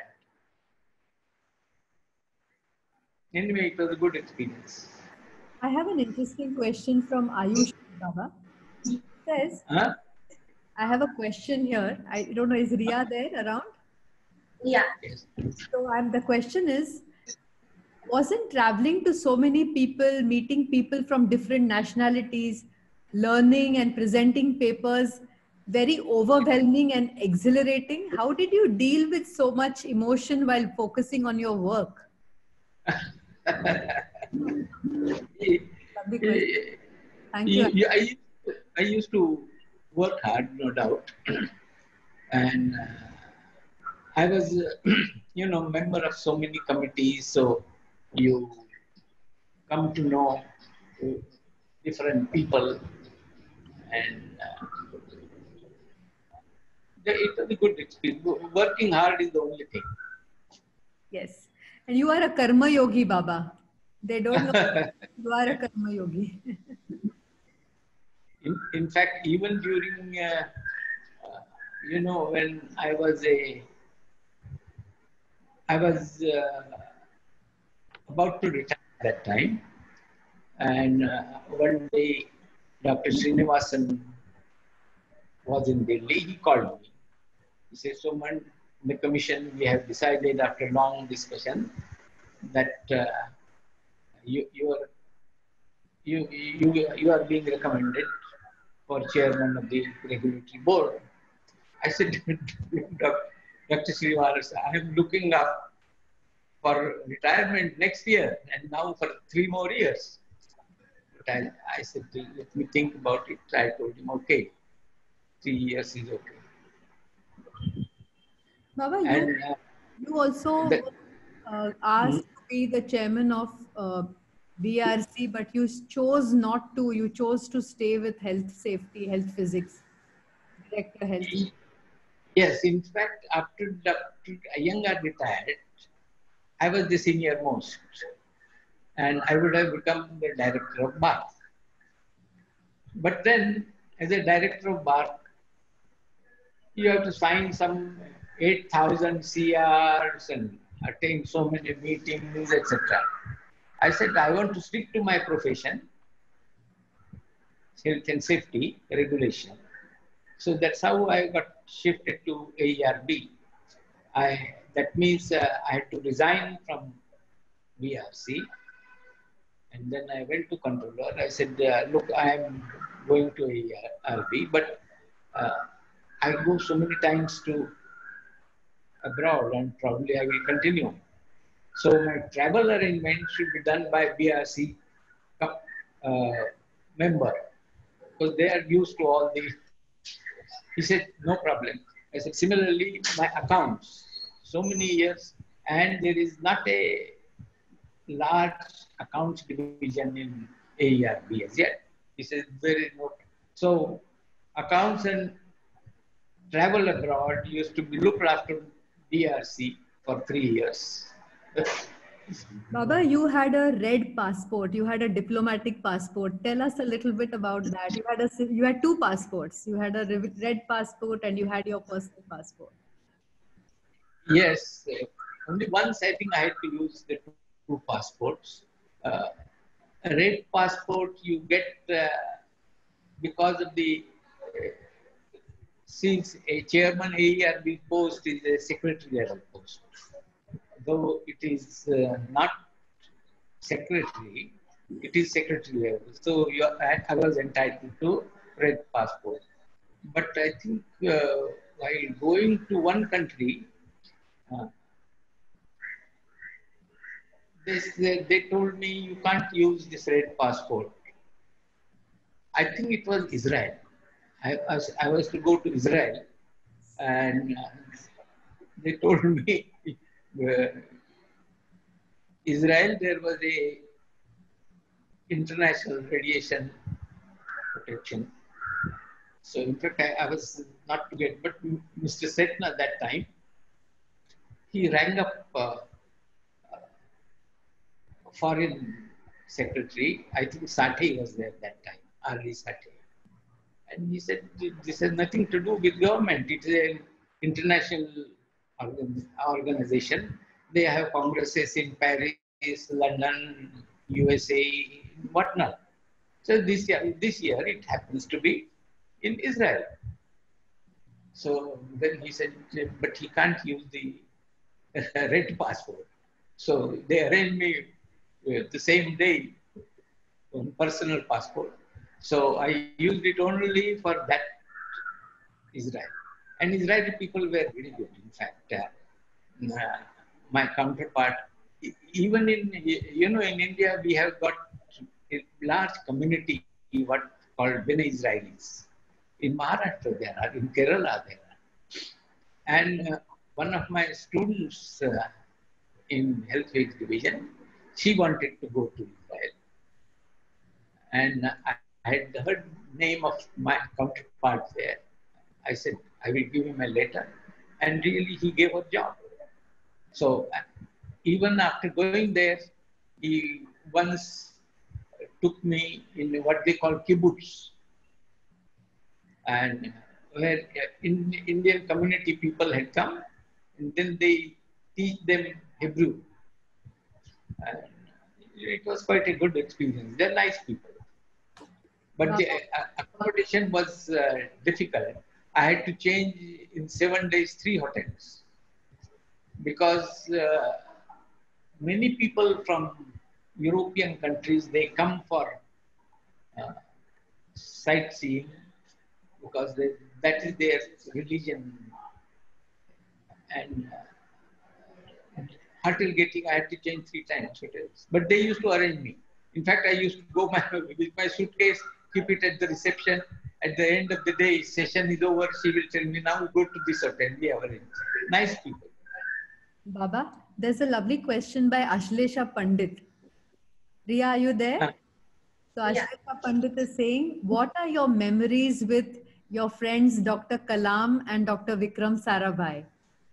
Anyway, it was a good experience. I have an interesting question from Ayush Baba. He says, I have a question here. I don't know, is Ria there around? Yeah. Yes. So the question is, wasn't traveling to so many people, meeting people from different nationalities, learning and presenting papers very overwhelming and exhilarating? How did you deal with so much emotion while focusing on your work? Lovely question. Thank you. I used to work hard, no doubt. And I was, member of so many committees. So you come to know different people. And it was a good experience. Working hard is the only thing. Yes. And you are a karma yogi, Baba. They don't know you are a karma yogi. In fact, even during, when I was about to retire at that time. And one day, Dr. Srinivasan was in Delhi. He called me. He said, so man, in the commission, we have decided after long discussion that you are being recommended for chairman of the regulatory board. I said, Dr. Srinivasan, I am looking up for retirement next year and now for 3 more years. But I said, let me think about it. I told him, okay, 3 years is okay. Baba, you also asked to be the chairman of BRC, but you chose not to. You chose to stay with health safety, health physics, director health. Yes, in fact, after Dr. Iyengar retired, I was the senior most, and I would have become the director of BARC. But then, as a director of BARC, you have to sign some 8,000 CRs, and attend so many meetings, etc. I said, I want to stick to my profession, health and safety regulation. So that's how I got shifted to AERB. That means I had to resign from BRC, and then I went to controller. I said, look, I am going to AERB, but uh, I go so many times to abroad, and probably I will continue. So my travel arrangement should be done by BRC member, because they are used to all the. He said, no problem. I said, similarly, my accounts, so many years, and there is not a large accounts division in AERB as yet. He said, there is no. So accounts and travel abroad used to be looked after DRC for 3 years. Baba, you had a red passport. You had a diplomatic passport. Tell us a little bit about that. You had two passports. You had a red passport and you had your personal passport. Yes, only once I think I had to use the two passports. A red passport you get because of the since a chairman AERB post is a secretary level post, though it is not secretary, it is secretary level. So I was entitled to red passport. But I think while going to one country, uh, they told me you can't use this red passport. I think it was Israel. I was to go to Israel, and they told me uh, Israel there was a international radiation protection. So in fact, I was not to get, but Mr. Setna at that time, he rang up foreign secretary. I think Sati was there that time, Ali Sati. And he said, this has nothing to do with government. It is an international organization. They have congresses in Paris, London, USA, whatnot. So this year it happens to be in Israel. So then he said, but he can't use the red passport. So they arranged me the same day on personal passport. So I used it only for that Israel. And Israeli people were very good. In fact, my counterpart, even in, in India, we have got a large community, what called Bene Israelis. In Maharashtra there are, in Kerala there are. And one of my students in health weight division, she wanted to go to Israel. And I had heard name of my counterpart there. I said, I will give him a letter. And really, he gave a job. So even after going there, he once took me in what they call kibbutz. And where Indian community people had come, and then they teach them Hebrew. And it was quite a good experience. They're nice people. But the accommodation was difficult. I had to change in 7 days 3 hotels because many people from European countries, they come for sightseeing because that is their religion. And hotel getting, I had to change 3 times hotels. But they used to arrange me. In fact, I used to go with my suitcase, keep it at the reception. At the end of the day, session is over. She will tell me, now go to this hotel. We have arranged. Nice people. Baba, there's a lovely question by Ashlesha Pandit. Riya, are you there? So Ashlesha Pandit is saying, what are your memories with your friends Dr. Kalam and Dr. Vikram Sarabhai?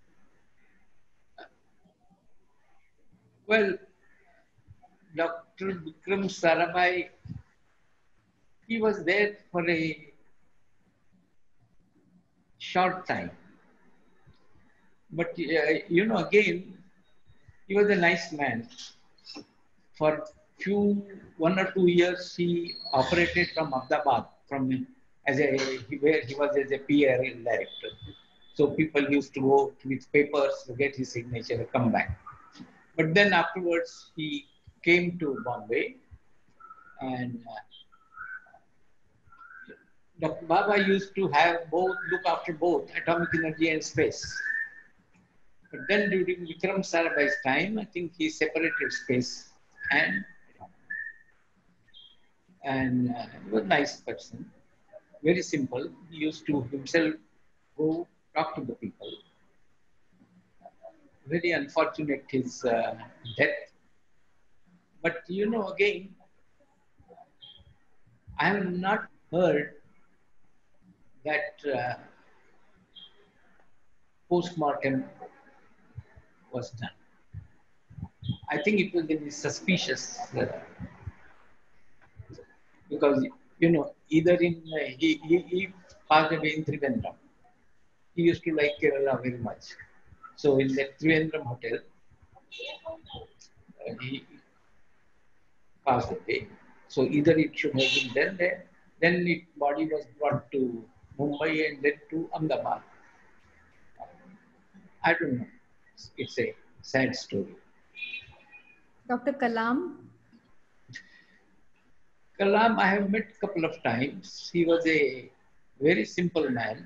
Well, Dr. Vikram Sarabhai, he was there for a short time. But, again, He was a nice man. For one or 2 years, he operated from Ahmedabad, where he was as a PRL director. So people used to go with papers to get his signature and come back. But then afterwards, he came to Bombay, and Dr. Baba used to look after both atomic energy and space. But then during Vikram Sarabhai's time, I think he separated space and he was a nice person, very simple. He used to himself go talk to the people. Very unfortunate his death. But again, I have not heard that post-mortem was done. I think it was very suspicious because either he passed away in Trivandrum. He used to like Kerala very much. So in the Trivandrum hotel, he passed away. So either it should have been done there, then his body was brought to Mumbai and then to Ahmedabad. I don't know. It's a sad story. Dr. Kalam? Kalam, I have met a couple of times. He was a very simple man,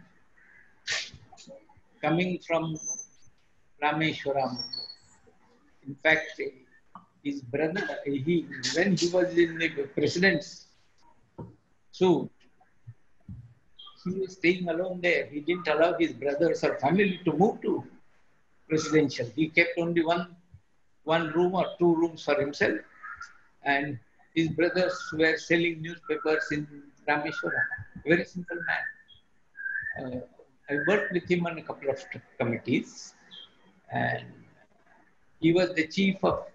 coming from Rameshwaram. In fact, his brother, when he was in the president's suit, he was staying alone there. He didn't allow his brothers or family to move to presidential. He kept only one room or two rooms for himself, and his brothers were selling newspapers in Rameshwaram. Very simple man. I worked with him on a couple of committees, and he was the chief of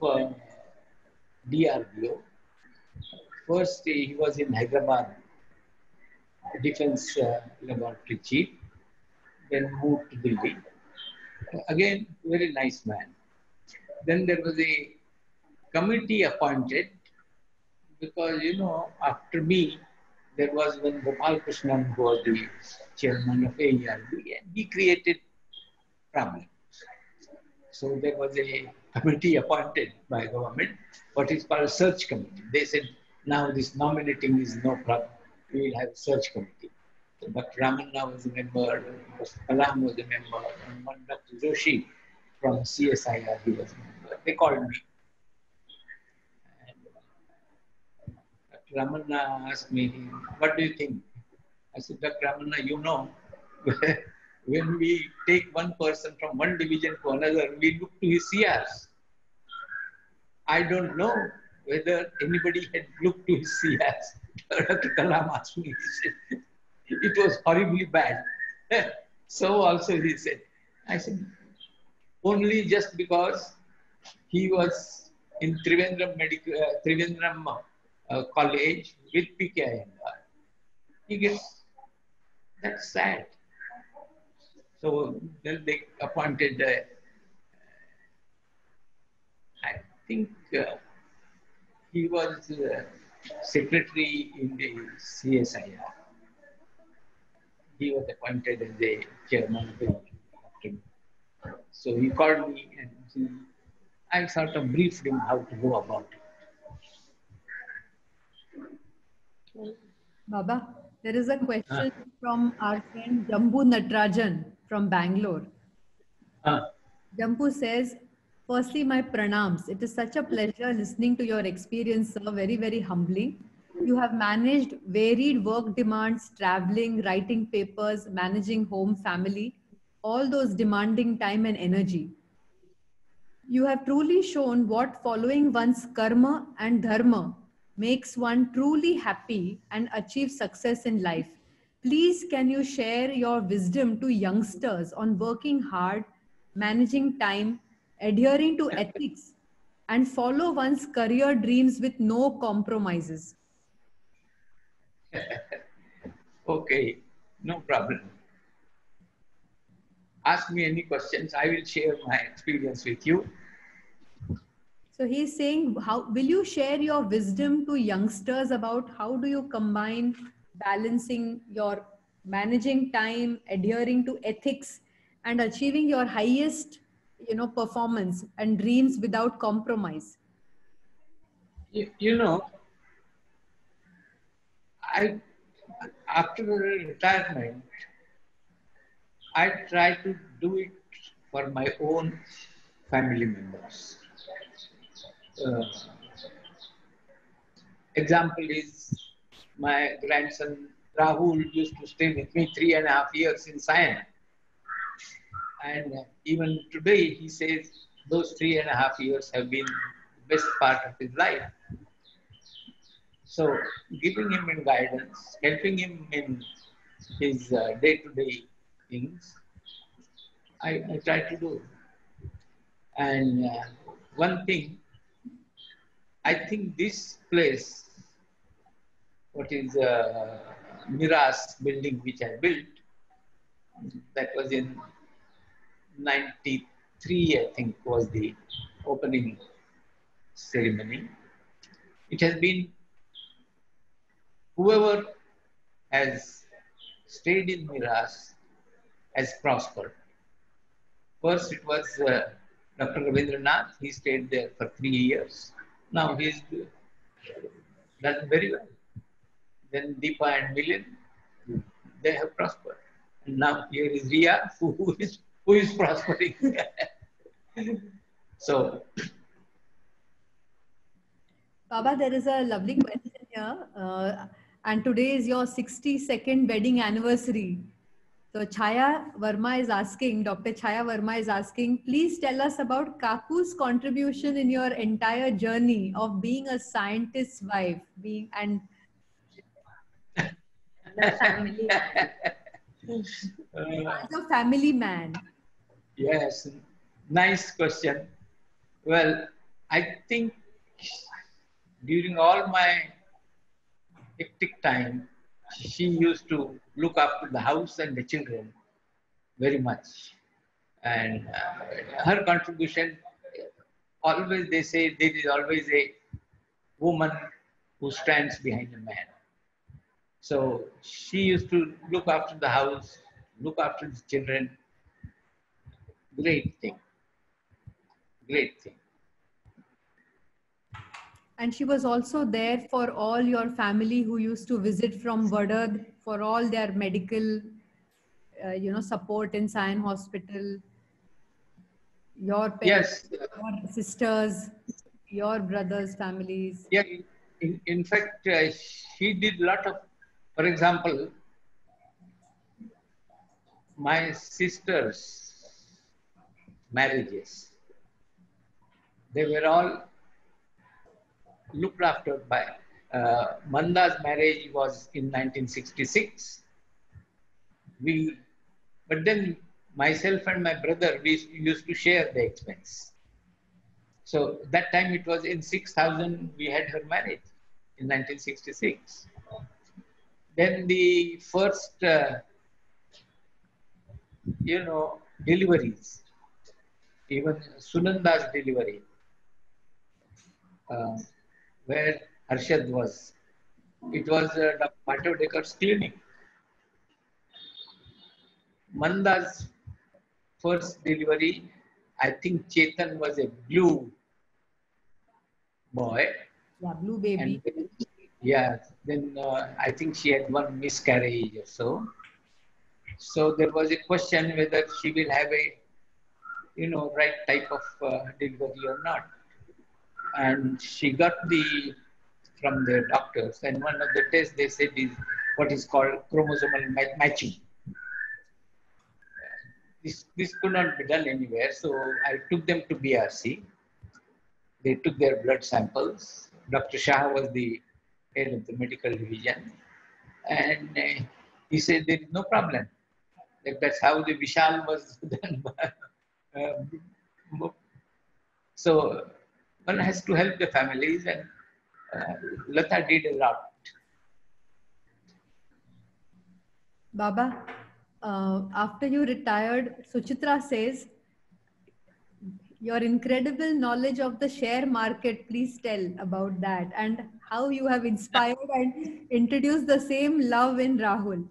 DRDO. First, he was in Hyderabad, Defense Laboratory Chief, then moved to Delhi. Again, very nice man. Then there was a committee appointed because, after me, there was one Gopal Krishnan who was the chairman of AERB, and he created problems. So there was a committee appointed by government, what is called a search committee. They said, now this nominating is no problem. We will have a search committee. So Dr. Ramanna was a member, Dr. Kalam was a member, and one Dr. Joshi from CSIR, he was a member. They called me. And Dr. Ramanna asked me, what do you think? I said, Dr. Ramanna, when we take one person from one division to another, we look to his CRs. I don't know whether anybody had looked to his CRs. Dr. Kalam asked me, he said, it was horribly bad. So also he said, I said, only just because he was in Trivandrum College with PKI. He gets, that's sad. So then they appointed, I think he was secretary in the CSIR. He was appointed as the chairman of the. So he called me and I sort of briefed him how to go about it. Baba, there is a question from our friend Jambu Natrajan from Bangalore. Jambu says, firstly, my pranams. It is such a pleasure listening to your experience, sir. Very, very humbling. You have managed varied work demands, traveling, writing papers, managing home, family, all those demanding time and energy. You have truly shown what following one's karma and dharma makes one truly happy and achieve success in life. Please, can you share your wisdom to youngsters on working hard, managing time, adhering to ethics, and follow one's career dreams with no compromises? Okay, no problem. Ask me any questions. I will share my experience with you. So he's saying, how will you share your wisdom to youngsters about how do you combine balancing your managing time, adhering to ethics, and achieving your highest, performance and dreams without compromise? You know, I after retirement, I try to do it for my own family members. Uh, Example is my grandson Rahul used to stay with me 3.5 years in Siam. And even today, he says those 3.5 years have been the best part of his life. So, giving him in guidance, helping him in his day-to-day things, I try to do. And one thing, I think this place, what is Miras building which I built, that was in 93, I think, was the opening ceremony. It has been whoever has stayed in Miras has prospered. First, it was Dr. Ravindranath. He stayed there for 3 years. Now he's done very well. Then Deepa and Milind, they have prospered. And now here is Ria, who is prospering. So, Baba, there is a lovely question here. And today is your 62nd wedding anniversary. So Chaya Verma is asking, Dr. Chaya Verma is asking, please tell us about Kaku's contribution in your entire journey of being a scientist's wife, and a family, as a family man. yes, nice question. Well, I think during all my hectic time, she used to look after the house and the children very much. And her contribution, always they say there is always a woman who stands behind a man. So she used to look after the house, look after the children. Great thing. Great thing. And she was also there for all your family who used to visit from Vadad for all their medical, support in Sion Hospital. Your parents, Yes. your sisters, your brothers' families. Yeah. In fact, she did a lot of, for example, my sister's marriages, they were all looked after by Manda's marriage was in 1966. But then myself and my brother, we used to share the expense. So that time it was in 6,000 we had her marriage in 1966. Then the first, deliveries, even Sunanda's delivery, uh, where Harshad was. It was Dr. Madhav Dekkar's clinic. Manda's first delivery, I think Chetan was a blue boy. Yeah, blue baby. And then I think she had one miscarriage or so. So there was a question whether she will have a, right type of delivery or not. And she got from the doctors, and one of the tests they said is what is called chromosomal matching. This could not be done anywhere, so I took them to BRC. They took their blood samples. Dr. Shah was the head of the medical division, and he said there is no problem. Like that's how the Vishal was done. So one has to help the families, and Lata did a lot. Baba, after you retired, Suchitra says Your incredible knowledge of the share market, please tell about that and how you have inspired and introduced the same love in Rahul.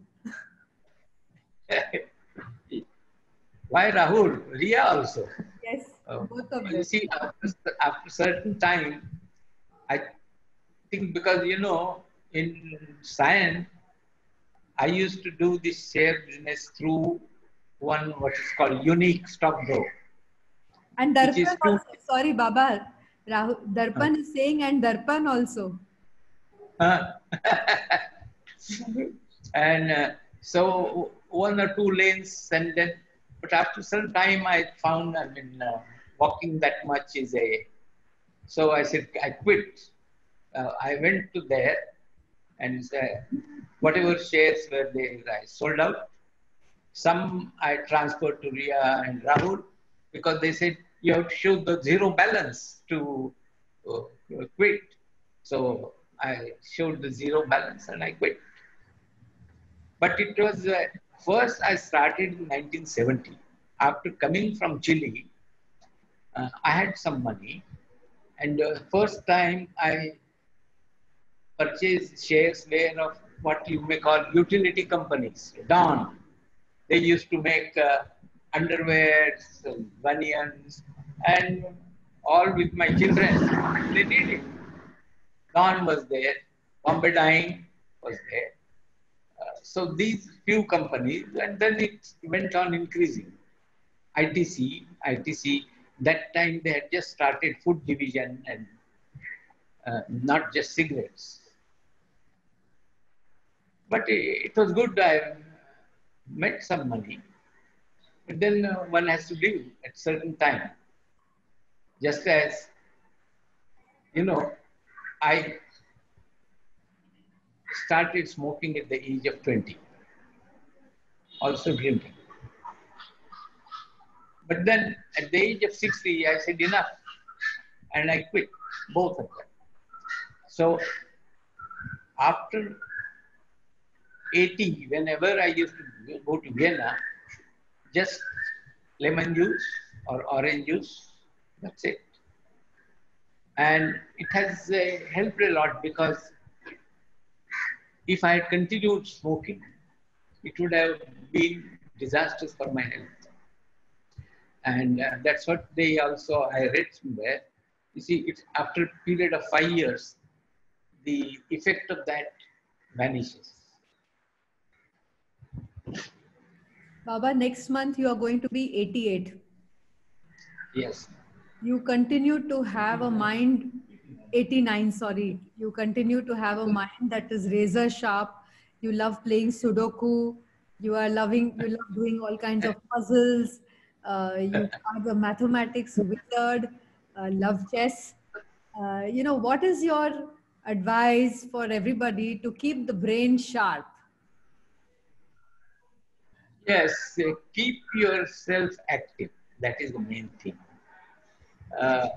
Why Rahul? Ria also. Yes, both of You them. see, after certain time, I think because in science, I used to do this share business through one what is called unique stock broker, And which is Darpan two. also. Sorry, Baba. Rahul, Uh, Darpan is saying and Darpan also. uh, and so one or two lanes, and then, but after some time, I found, walking that much is a. So I said I quit. I went to there and whatever shares were there, I sold out. Some I transferred to Ria and Rahul because they said you have to show the zero balance to uh, quit. So I showed the zero balance and I quit. But it was first I started in 1970. After coming from Chile, I had some money, and first time I purchased shares were of what you may call utility companies. Dawn. They used to make underwears, bunions, and all with my children. They did it. Dawn was there. Bombay Dyeing was there. So these few companies, and then it went on increasing. ITC, that time they had just started food division and not just cigarettes. But it was good. I made some money. But then one has to live at certain time. Just as, you know, I started smoking at the age of 20, also drinking. But then at the age of 60, I said enough and I quit both of them. So after 80, whenever I used to go to Vienna, just lemon juice or orange juice, that's it. And it has helped a lot because if I had continued smoking, it would have been disastrous for my health. And that's what they also, I read somewhere. You see, it's after a period of 5 years, the effect of that vanishes. Baba, next month you are going to be 88. Yes. You continue to have a mind, 89, sorry. You continue to have a mind that is razor sharp. You love playing Sudoku. You love doing all kinds of puzzles. You are the mathematics wizard, love chess. What is your advice for everybody to keep the brain sharp? Yes, keep yourself active. That is the main thing. Uh,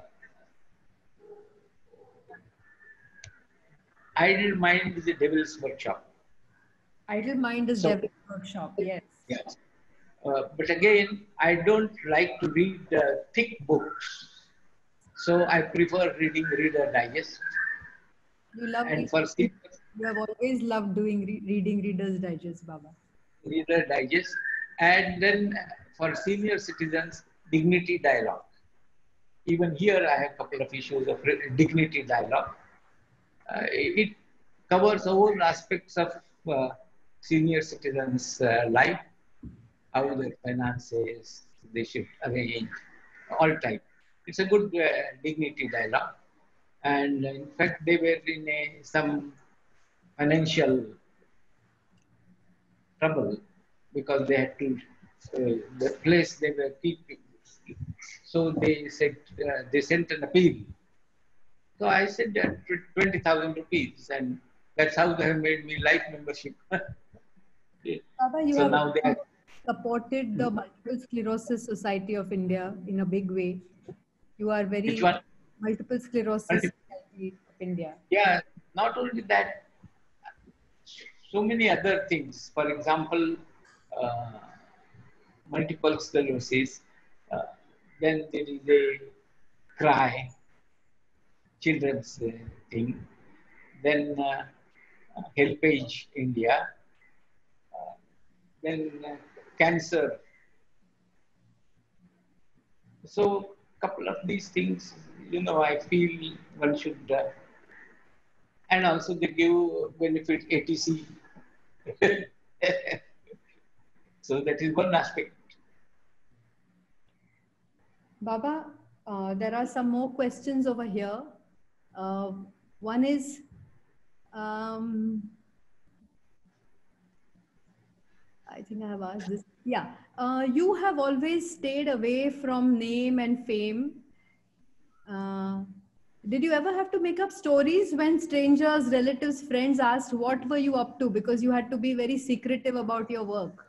idle mind is a devil's workshop. Idle mind is So, devil's workshop. Yes. yes. But again, I don't like to read thick books. So I prefer reading Reader Digest. You love And reading. for seniors, You have always loved doing reading Reader's Digest, Baba. Reader Digest. And then for senior citizens, Dignity Dialogue. Even here, I have a couple of issues of Dignity Dialogue. It covers all aspects of senior citizens' life, how their finances they should arrange, all type. It's a good dignity dialogue, and in fact, they were in some financial trouble because they had to the place they were keeping. So they said they sent an appeal. So I said that 20,000 rupees, and that's how they have made me life membership. Baba, you So have now they are. supported the Multiple Sclerosis Society of India in a big way. You are Which very one? Multiple Sclerosis Society of India. Yeah, not only that, so many other things. For example, uh, multiple sclerosis. Uh, Then there is a cry, children's thing. Then Helpage India. Then cancer. So couple of these things, I feel one should, and also they give benefit ATC. So that is one aspect. Baba, there are some more questions over here. One is, I think I have asked this. Yeah. You have always stayed away from name and fame. Did you ever have to make up stories when strangers, relatives, friends asked what were you up to, because you had to be very secretive about your work?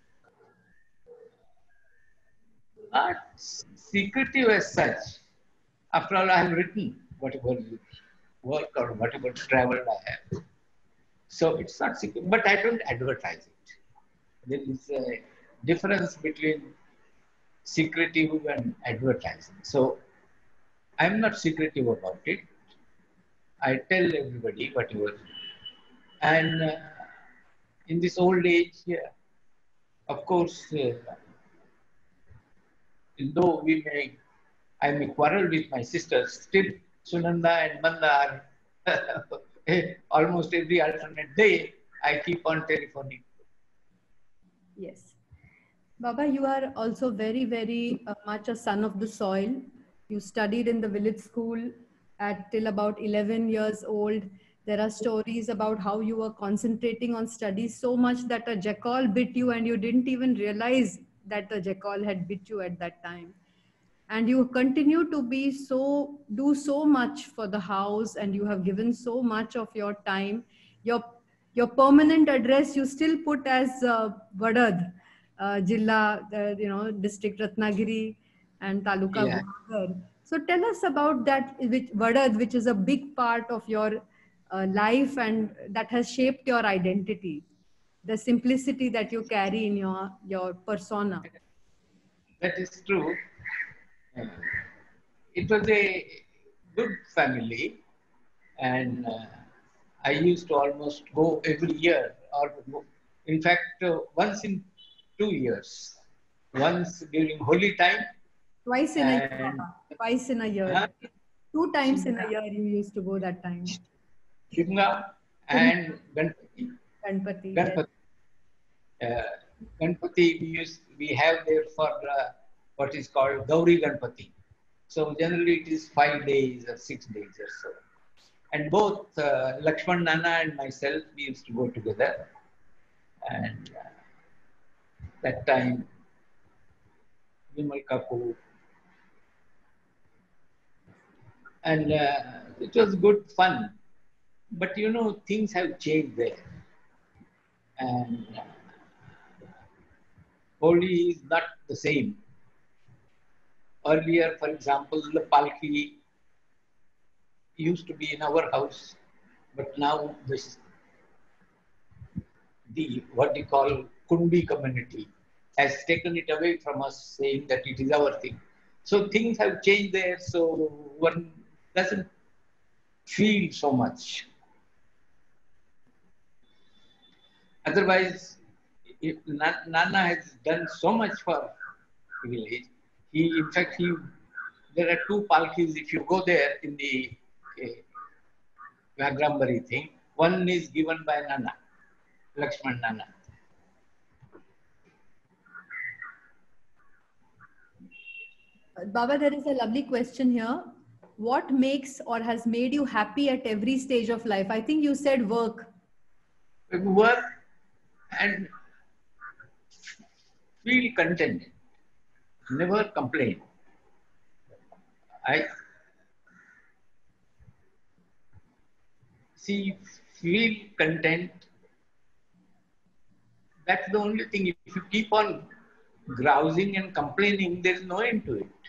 Not secretive as such. After all, I have written whatever work or whatever travel I have. So it's not secret, but I don't advertise it. There is a difference between secretive and advertising. So I'm not secretive about it. I tell everybody whatever. And in this old age, of course, though I may quarrel with my sisters, still Sunanda and Manda are almost every alternate day, I keep on telephoning. Yes. Baba, you are also very, very much a son of the soil. You studied in the village school at till about 11 years old. There are stories about how you were concentrating on studies so much that a jackal bit you and you didn't even realize that the jackal had bit you at that time. And you continue to do so much for the house, and you have given so much of your time. Your permanent address you still put as Vadad, Jilla, district Ratnagiri and Taluka Yeah. Guwahati. So tell us about that, which Vadad, which is a big part of your life and that has shaped your identity, the simplicity that you carry in your persona. That is true. It was a good family, and I used to almost go every year, or in fact, once in 2 years. Once during holy time. Twice in a year, Baba. Twice in a year. Huh? 2 times in a year you used to go that time. Shimla and Ganpati. Ganpati. Ganpati. Ganpati we have there for what is called Gauri Ganpati. So generally it is 5 days or 6 days or so. And both Lakshman Nana and myself, we used to go together. And that time, Vimal Kapoor. And it was good fun. But things have changed there. And Holi is not the same. Earlier, for example, the Palki used to be in our house, but now the what we call Kundi community has taken it away from us, saying that it is our thing. So things have changed there, so one doesn't feel so much. Otherwise, Nana has done so much for the village. In fact, there are 2 palkis. If you go there in the Vagrambari thing, one is given by Nana, Lakshman Nana. Baba, there is a lovely question here. What makes or has made you happy at every stage of life? I think you said work. Work and feel content. Never complain. I feel content. That's the only thing. If you keep on grousing and complaining, there is no end to it.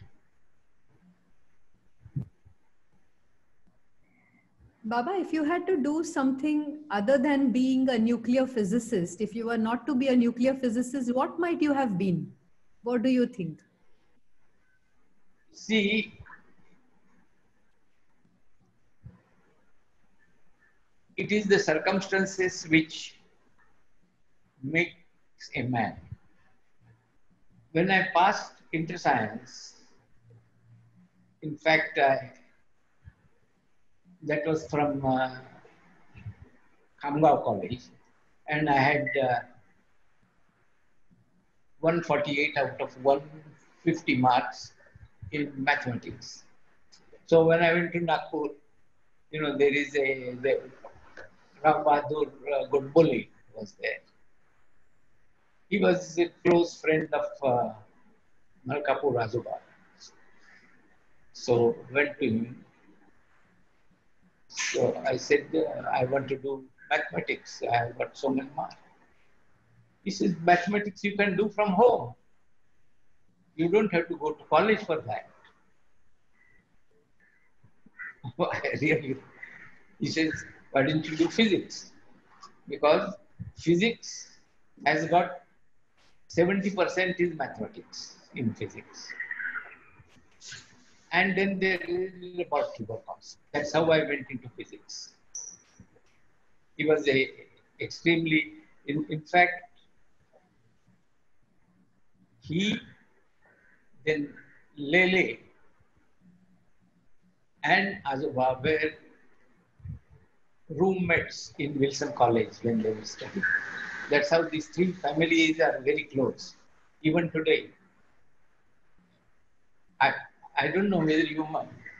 Baba, if you had to do something other than being a nuclear physicist, if you were not to be a nuclear physicist, what might you have been? What do you think? See, it is the circumstances which makes a man. When I passed inter science, in fact, that was from Khamgaon College, and I had 148 out of 150 marks in mathematics. So when I went to Nagpur, there is the Ram Bahadur Godbole was there. He was a close friend of Malkapur Razuba. So went to him. So I said, I want to do mathematics. I have got so many marks. He says, mathematics you can do from home. You don't have to go to college for that. Really? He says, why didn't you do physics? Because physics has got 70% is mathematics in physics. And then there is laboratory workouts. That's how I went into physics. He was extremely, in fact, he, then Lele and Azuba were roommates in Wilson College when they were studying. That's how these three families are very close, even today. I don't know whether you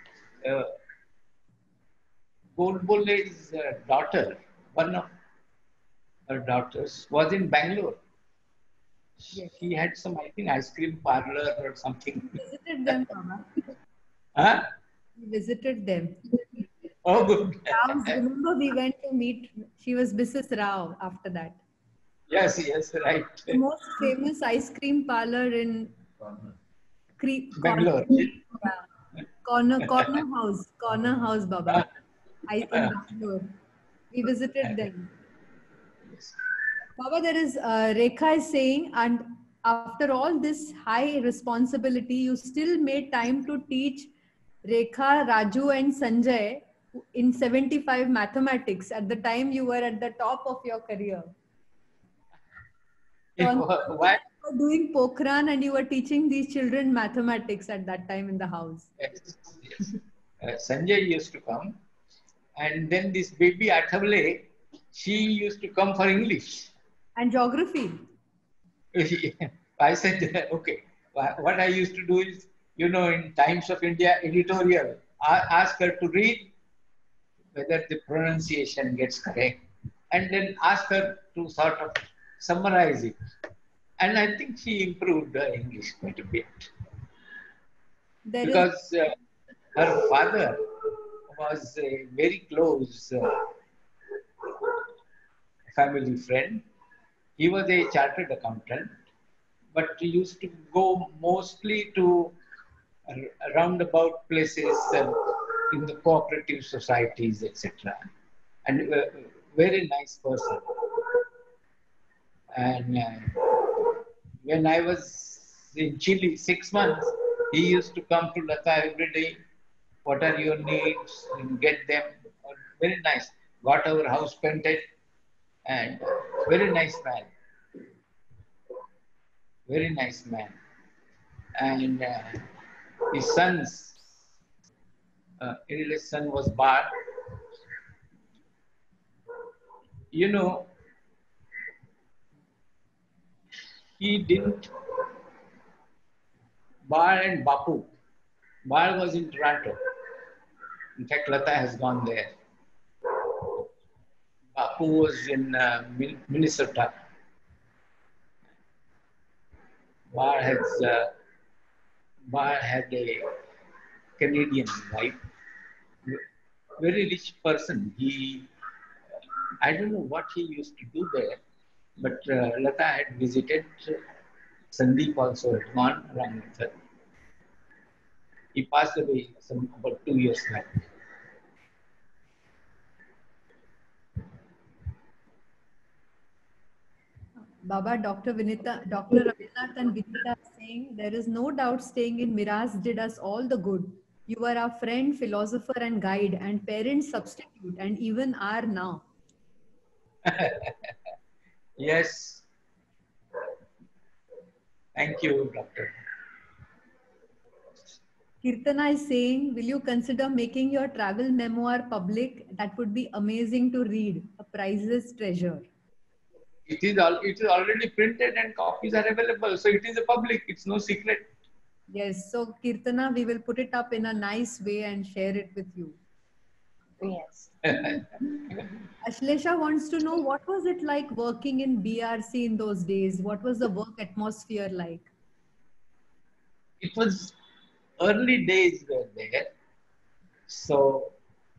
Godbole's daughter, one of her daughters, was in Bangalore. Yes. She had some, I think, ice cream parlor or something. Visited them, Mama. Huh? We visited them. Oh, good. Remember we went to meet, she was Mrs. Rao after that. Yes, right. The most famous ice cream parlor in Bangalore. Corner House, Baba. In Bangalore. We visited them. Baba, there is Rekha is saying, and after all this high responsibility, you still made time to teach Rekha, Raju, and Sanjay in 75 mathematics at the time you were at the top of your career. Why? You were doing Pokhran and you were teaching these children mathematics at that time in the house. Yes. Sanjay used to come, and then this baby Athavle, she used to come for English. And geography. I said, okay, what I used to do is, in Times of India editorial, I ask her to read whether the pronunciation gets correct, and then ask her to sort of summarize it. And I think she improved her English quite a bit. Because her father was a very close family friend. He was a chartered accountant, but he used to go mostly to roundabout places in the cooperative societies, etc. And a very nice person. And when I was in Chile 6 months, he used to come to Lata every day. What are your needs? And get them. Very nice. Got our house painted, and very nice man. Very nice man. And his son's eldest son was Bar. He didn't. Bar and Bapu. Bar was in Toronto. In fact, Lata has gone there. Bapu was in Minnesota. Bar had a Canadian wife. Very rich person. I don't know what he used to do there, but Lata had visited. Sandeep also had gone along with her. He passed away about 2 years back. Baba, Dr. Ravindranath and Vinita are saying there is no doubt staying in Miraz did us all the good. You were our friend, philosopher, and guide, and parent substitute, and even are now. Yes, thank you, Doctor. Kirtana is saying, will you consider making your travel memoir public? That would be amazing to read. A priceless treasure. It is already printed and copies are available. So it is a public. It's no secret. Yes. So, Kirtana, we will put it up in a nice way and share it with you. Yes. Ashlesha wants to know what was it like working in BRC in those days? What was the work atmosphere like? It was early days were there. So,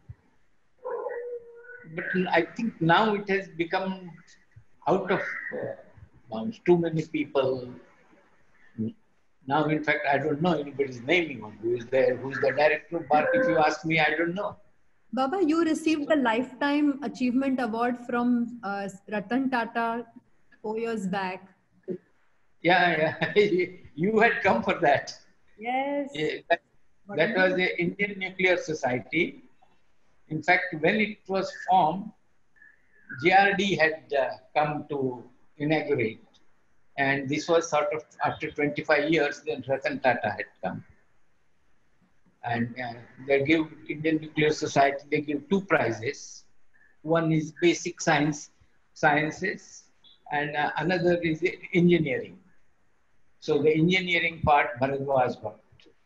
but I think now it has become out of bounds. Too many people. Now, in fact, I don't know anybody's name even. Who is there? Who is the director of BARC? If you ask me, I don't know. Baba, you received the Lifetime Achievement Award from Ratan Tata 4 years back. Yeah, yeah. You had come for that. Yes. Yeah, that was the Indian Nuclear Society. In fact, when it was formed, GRD had come to inaugurate. And this was sort of after 25 years, then Ratan Tata had come. And they give Indian Nuclear Society, they give two prizes. One is basic sciences, and another is engineering. So the engineering part, Bharadwaj got.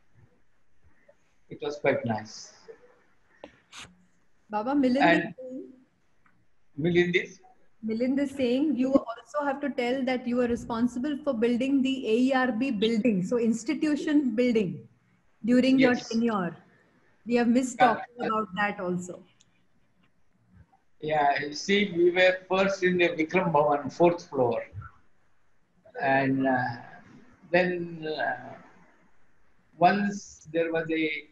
It was quite nice. Baba, And Milind is saying you also have to tell that you are responsible for building the AERB building, so institution building during your yes. tenure. We have missed talking about that also. Yeah, you see, we were first in the Vikram Bhavan, fourth floor. And then once there was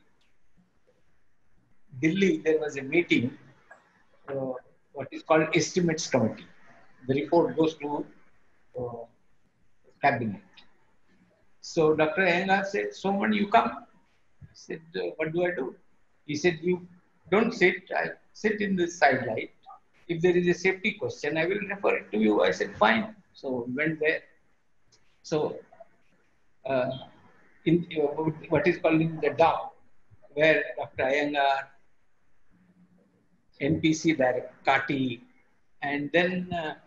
there was a meeting, what is called estimates committee. The report goes to cabinet. So Dr. Iyengar said, Soman, you come. I said, what do I do? He said, you don't sit, I sit in the sidelight. If there is a safety question, I will refer it to you. I said, fine. So went there. So in what is called in the dock, where Dr. Iyengar, NPC director, Kati, and then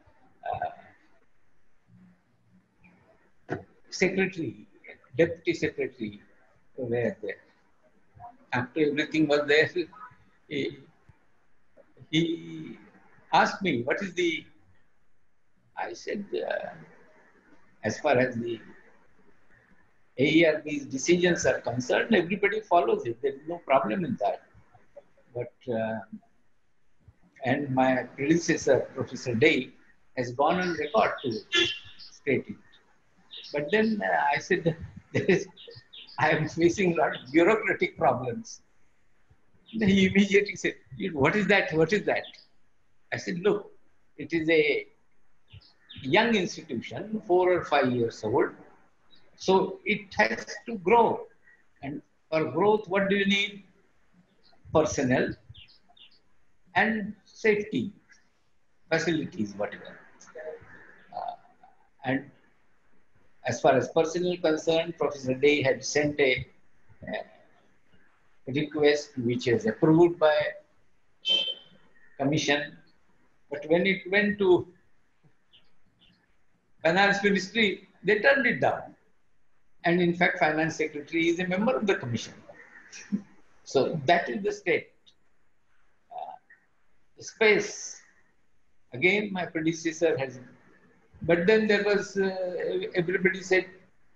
secretary, deputy secretary were there. After everything was there, he asked me, what is the, I said, as far as the AERB's decisions are concerned, everybody follows it. There is no problem in that. But, and my predecessor, Professor Day, has gone on record to state it. But then I said, I am facing a lot of bureaucratic problems. He immediately said, what is that? What is that? I said, look, it is a young institution, 4 or 5 years old. So it has to grow. And for growth, what do you need? Personnel and safety, facilities, whatever. And as far as personnel concerned, Professor Day had sent a request which is approved by commission. But when it went to Finance Ministry, they turned it down. And in fact, Finance Secretary is a member of the commission. So that is the state. Space, again, my predecessor has, but then there was, everybody said,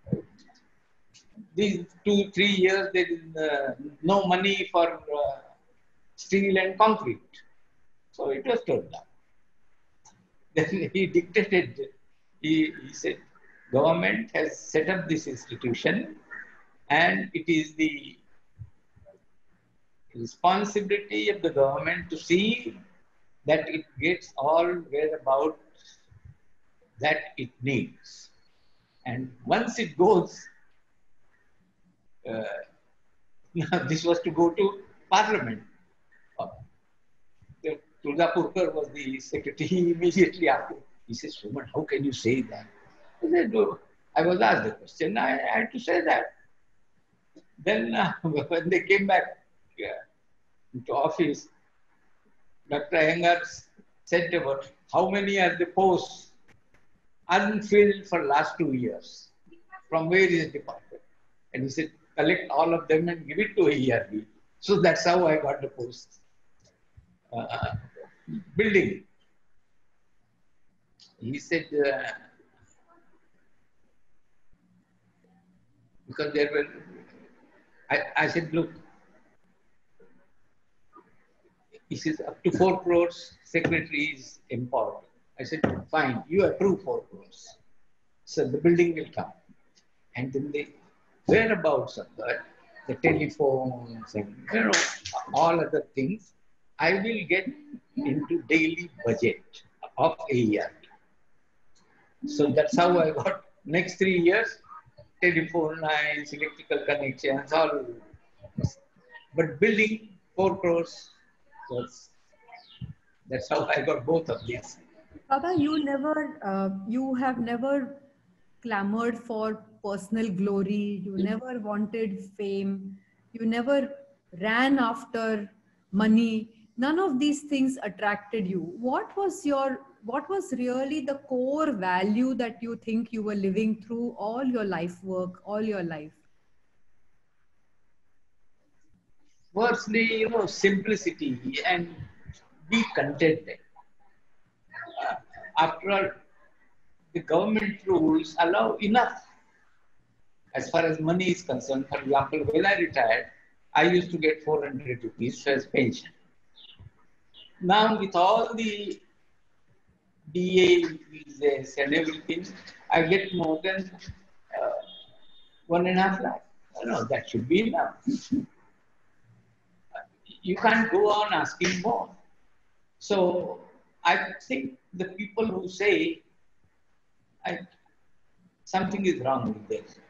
these 2-3 years, there is no money for steel and concrete. So it was turned down. Then he dictated, he said, government has set up this institution and it is the responsibility of the government to see that it gets all whereabouts that it needs. And once it goes, this was to go to Parliament. The Tuldapurkar was the secretary. He immediately after, he says, Suman, how can you say that? I said, "Oh," I was asked the question, I had to say that. Then when they came back into office, Dr. Iyengar said about how many are the posts unfilled for last 2 years from various departments. And he said, collect all of them and give it to AERB. So that's how I got the post. Building. He said, because there were, I said, look, he says up to 4 crores, secretary is important. I said, fine, you approve 4 crores. So the building will come. And then the whereabouts of the telephones and all other things, I will get into daily budget of AERB. So that's how I got next 3 years, telephone lines, electrical connections, all. But building 4 crores, that's how I got both of these. Baba, you have never clamored for personal glory. You never wanted fame. You never ran after money. None of these things attracted you. What was really the core value that you think you were living through all your life work, all your life? Firstly, simplicity and be contented. After all, the government rules allow enough as far as money is concerned. For example, when I retired, I used to get 400 rupees as pension. Now, with all the DA visas and everything, I get more than 1.5 lakh. No, that should be enough. You can't go on asking more. So, I think the people who say something is wrong with this.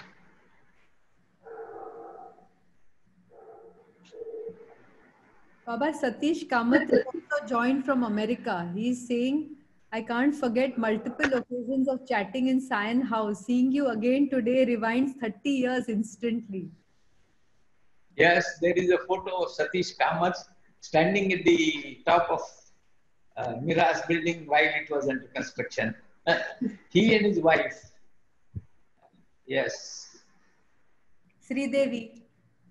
Baba, Satish Kamath has also joined from America. He's saying, I can't forget multiple occasions of chatting in Sion House. Seeing you again today rewinds 30 years instantly. Yes, there is a photo of Satish Kamath standing at the top of Miras building while it was under construction. He and his wife. Yes. Sri Devi.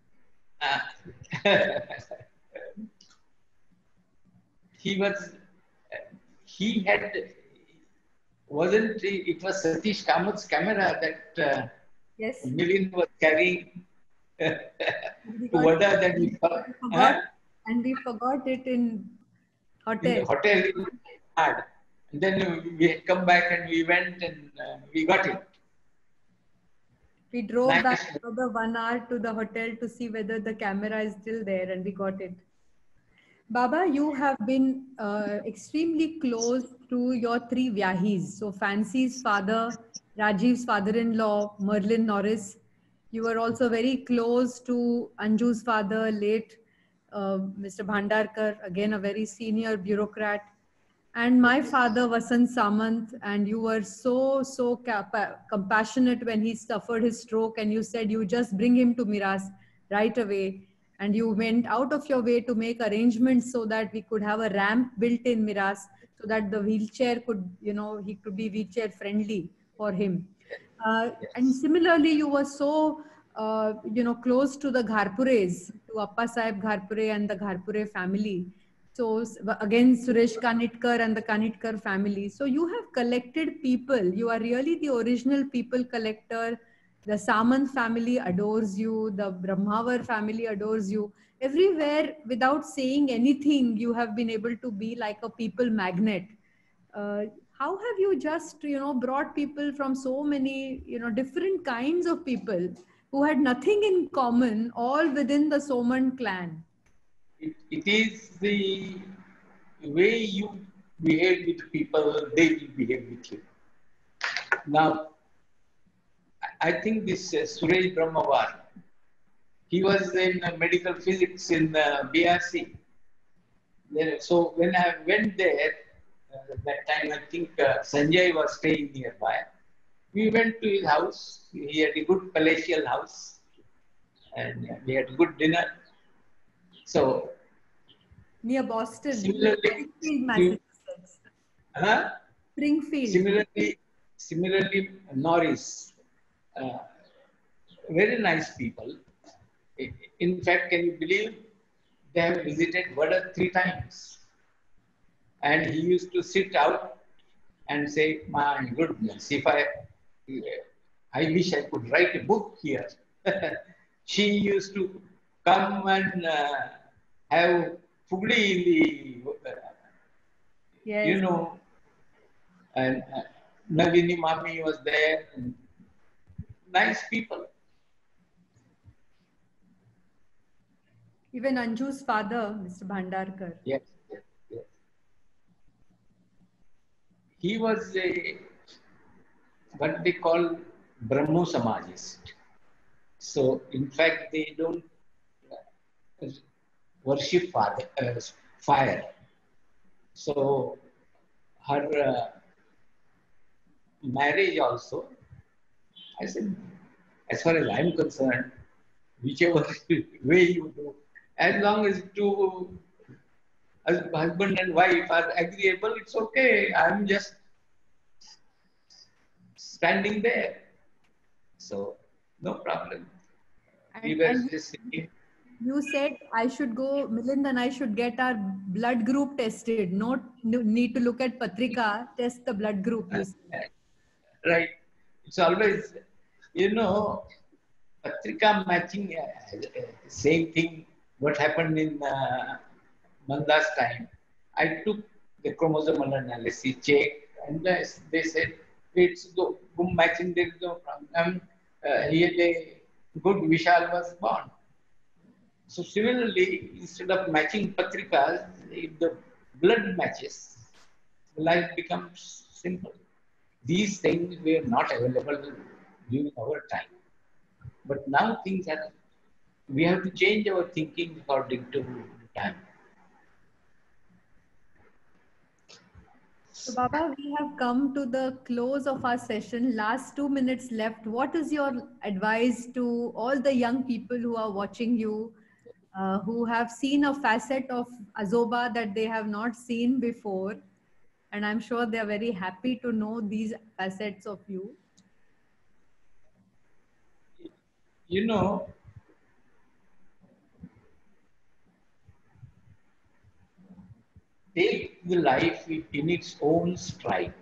It was Satish Kamath's camera that Yes. Milind was carrying to Vada that we forgot. And we forgot it in hotel. In the hotel, hard. And then we had come back and we went and we got it. We drove back another 1 hour to the hotel to see whether the camera is still there, and we got it. Baba, you have been extremely close to your 3 Vyahis. So Fancy's father, Rajiv's father-in-law, Merlin Norris. You were also very close to Anju's father, late Mr. Bhandarkar, again a very senior bureaucrat. And my father, Vasant Samant, and you were so compassionate when he suffered his stroke, and you said you just bring him to Miras right away. And you went out of your way to make arrangements so that we could have a ramp built in Miras so that the wheelchair could, he could be wheelchair friendly for him. Yes. And similarly, you were so, close to the Gharpures, to Appa Sahib Gharpure and the Gharpure family. So again, Suresh Kanitkar and the Kanitkar family. So you have collected people. You are really the original people collector. The Samant family adores you. The Brahmavar family adores you. Everywhere, without saying anything, you have been able to be like a people magnet. How have you just, brought people from so many, different kinds of people who had nothing in common, all within the Soman clan? It is the way you behave with people, they will behave with you. Now, I think this Suresh Brahmawar, he was in medical physics in BRC. So when I went there, that time I think Sanjay was staying nearby. We went to his house. He had a good palatial house, and we had good dinner. So Near Boston. similarly, Springfield, Massachusetts. huh? Springfield. Similarly, Norris, uh, very nice people. In fact, can you believe they have visited Vada 3 times? And he used to sit out and say, "My goodness, if I wish I could write a book here." She used to come and have Fugli in the, Yes. and Navini Mami was there. Nice people. Even Anju's father, Mr. Bhandarkar. Yes, yes, yes. He was a what they call Brahmo Samajist. So, in fact, they don't worship fire. So, her marriage also, I said, as far as I'm concerned, whichever way you do, as long as two husband and wife are agreeable, it's okay. I'm just standing there. So, no problem. We were And just sitting. you said I should go, Milind and I should get our blood group tested. Not need to look at Patrika, test the blood group, you said. Right. It's always, Patrika matching, same thing, what happened in Manda's time. I took the chromosomal analysis, check, and they said it's good matching, there is no problem. Here the good Vishal was born. So similarly, instead of matching Patrikas, if the blood matches, life becomes simple. These things were not available during our time. But now things are, we have to change our thinking according to time. So, Baba, we have come to the close of our session. Last 2 minutes left. What is your advice to all the young people who are watching you, who have seen a facet of Azoba that they have not seen before? And I'm sure they are very happy to know these facets of you. You know, take the life in its own stride.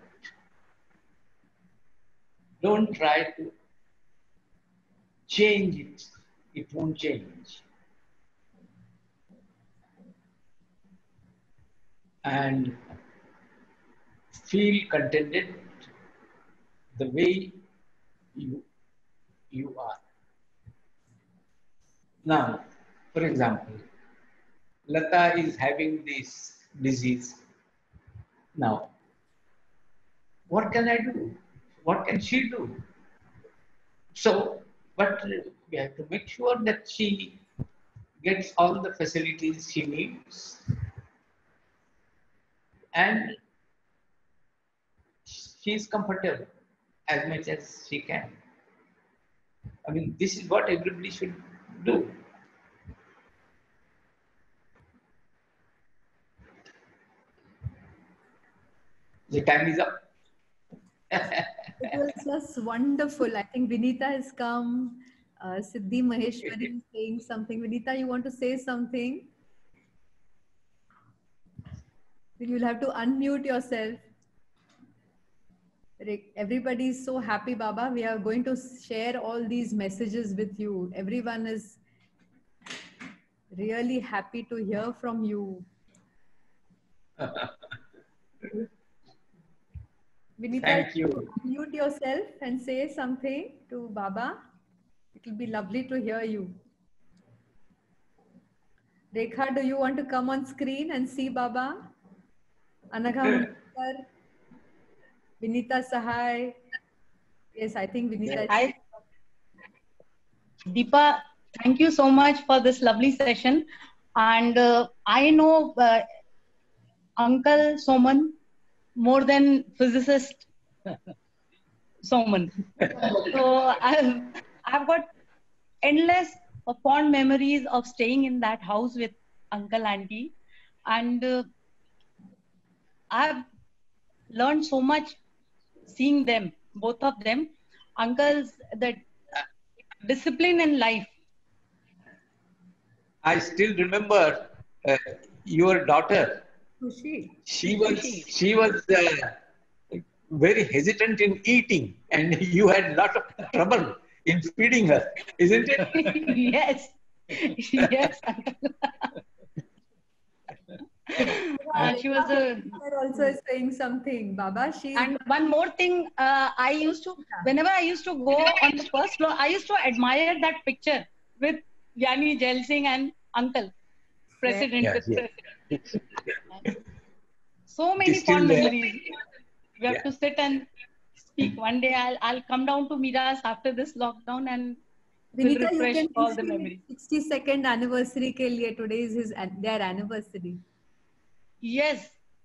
Don't try to change it. It won't change. And feel contented the way you are. Now, for example, Lata is having this disease. Now, what can I do? What can she do? So, but we have to make sure that she gets all the facilities she needs and she is comfortable as much as she can. I mean, this is what everybody should do. The time is up. It was just wonderful. I think Vinita has come. Siddhi Maheshwari is saying something. Vinita, you want to say something? You'll have to unmute yourself. Everybody is so happy, Baba. We are going to share all these messages with you. Everyone is really happy to hear from you. Vinita, Thank you. unmute yourself and say something to Baba. It will be lovely to hear you. Rekha, do you want to come on screen and see Baba? Anagha Mundkar, Vinita Sahai, Yes, I think Vinita. Deepa, thank you so much for this lovely session. And I know Uncle Soman more than physicist Soman. So I've got endless fond memories of staying in that house with Uncle Auntie, and I've learned so much seeing them, both of them. Uncle's the discipline in life. I still remember your daughter. Khushi. She was very hesitant in eating, and you had a lot of trouble in feeding her, isn't it? Yes, yes, Uncle. She was a. Also is saying something, Baba. And one more thing, I used to, whenever I used to go on the first floor, I used to admire that picture with Yani Jail Singh and Uncle, President. Yeah, with yeah. President. So many It's still fond there. memories. We have to sit and speak. One day I'll come down to Miras after this lockdown and will Vinita, you refresh can all wish the him memories. 62nd anniversary ke liye. Today is their anniversary. Yes.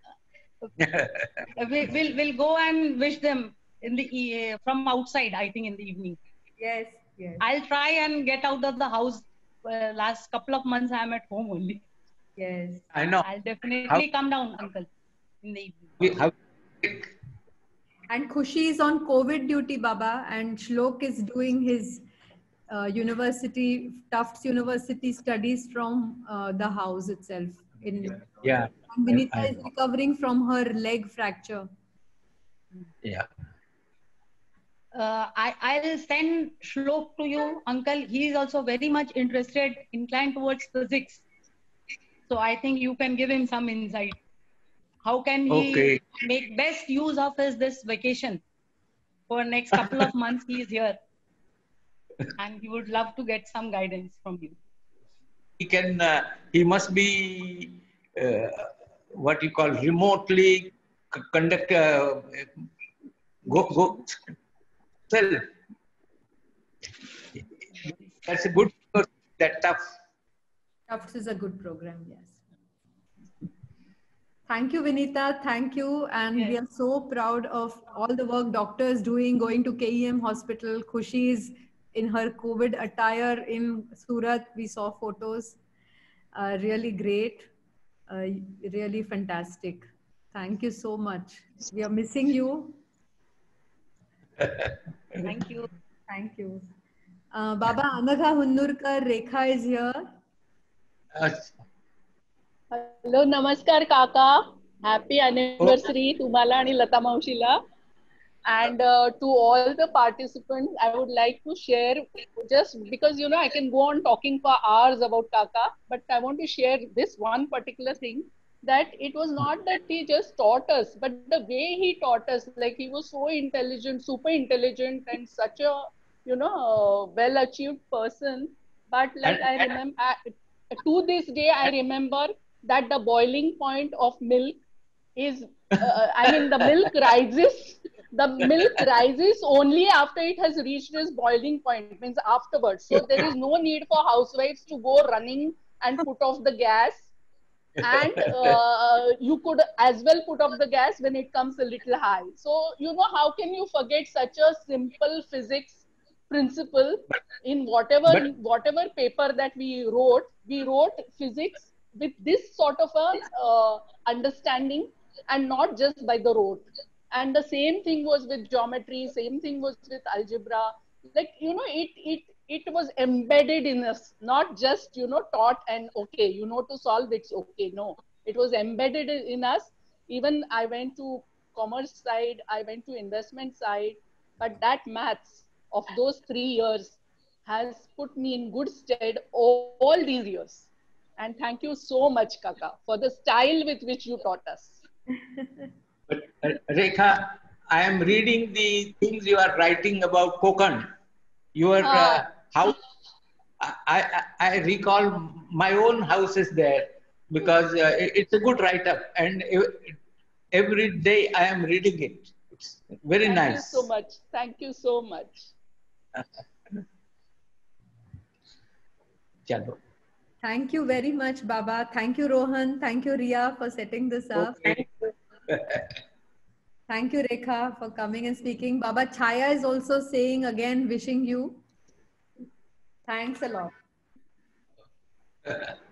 We'll go and wish them in the from outside, I think, in the evening. Yes, yes. I'll try and get out of the house. Last couple of months I'm at home only. Yes. I know. I'll definitely come down, Uncle, in the evening. And Khushi is on COVID duty, Baba, and Shlok is doing his Tufts University studies from the house itself. Yeah. And Vinita I is know. recovering from her leg fracture. Yeah. I'll send Shlok to you, Uncle. He is also very much interested, inclined towards physics. So I think you can give him some insight. How can he make best use of this vacation? For next couple of months, he is here. And he would love to get some guidance from you. He must be what you call remotely conduct, go, self. That's a good, that tough. Tufts is a good program, yes. Thank you, Vinita. Thank you. And we are so proud of all the work doctors doing, going to KEM hospital. Khushi is in her COVID attire in Surat. We saw photos. Really great. Really fantastic. Thank you so much. We are missing you. Thank you. Thank you. Baba Anagha Hunnurkar, Rekha is here. Hello नमस्कार काका happy anniversary तुम्हाला आणि लता मावशीला and to all the participants I would like to share just because I can go on talking for hours about Kaka, but I want to share this one particular thing, that it was not that he just taught us, but the way he taught us, like he was so intelligent, super intelligent, and such a well achieved person. But like I remember to this day I remember that the boiling point of milk is I mean the milk rises only after it has reached its boiling point, means afterwards. So there is no need for housewives to go running and put off the gas, and you could as well put off the gas when it comes a little high. So how can you forget such a simple physics principle in whatever paper that we wrote physics with this sort of a understanding, and not just by the rote. And the same thing was with geometry, same thing was with algebra. Like it was embedded in us, not just taught and okay, to solve it's okay. No, it was embedded in us. Even I went to commerce side, I went to investment side, but that maths of those 3 years has put me in good stead all these years. And thank you so much, Kaka, for the style with which you taught us. But Rekha, I am reading the things you are writing about Konkan. Your house, I recall my own house is there, because it's a good write-up, and every day I am reading it. It's very Thank nice. you so much. Thank you so much. Chalo. Thank you very much, Baba. Thank you, Rohan. Thank you, Ria, for setting this up. Okay. Thank you, Rekha, for coming and speaking. Baba Chaya is also saying again, wishing you. Thanks a lot.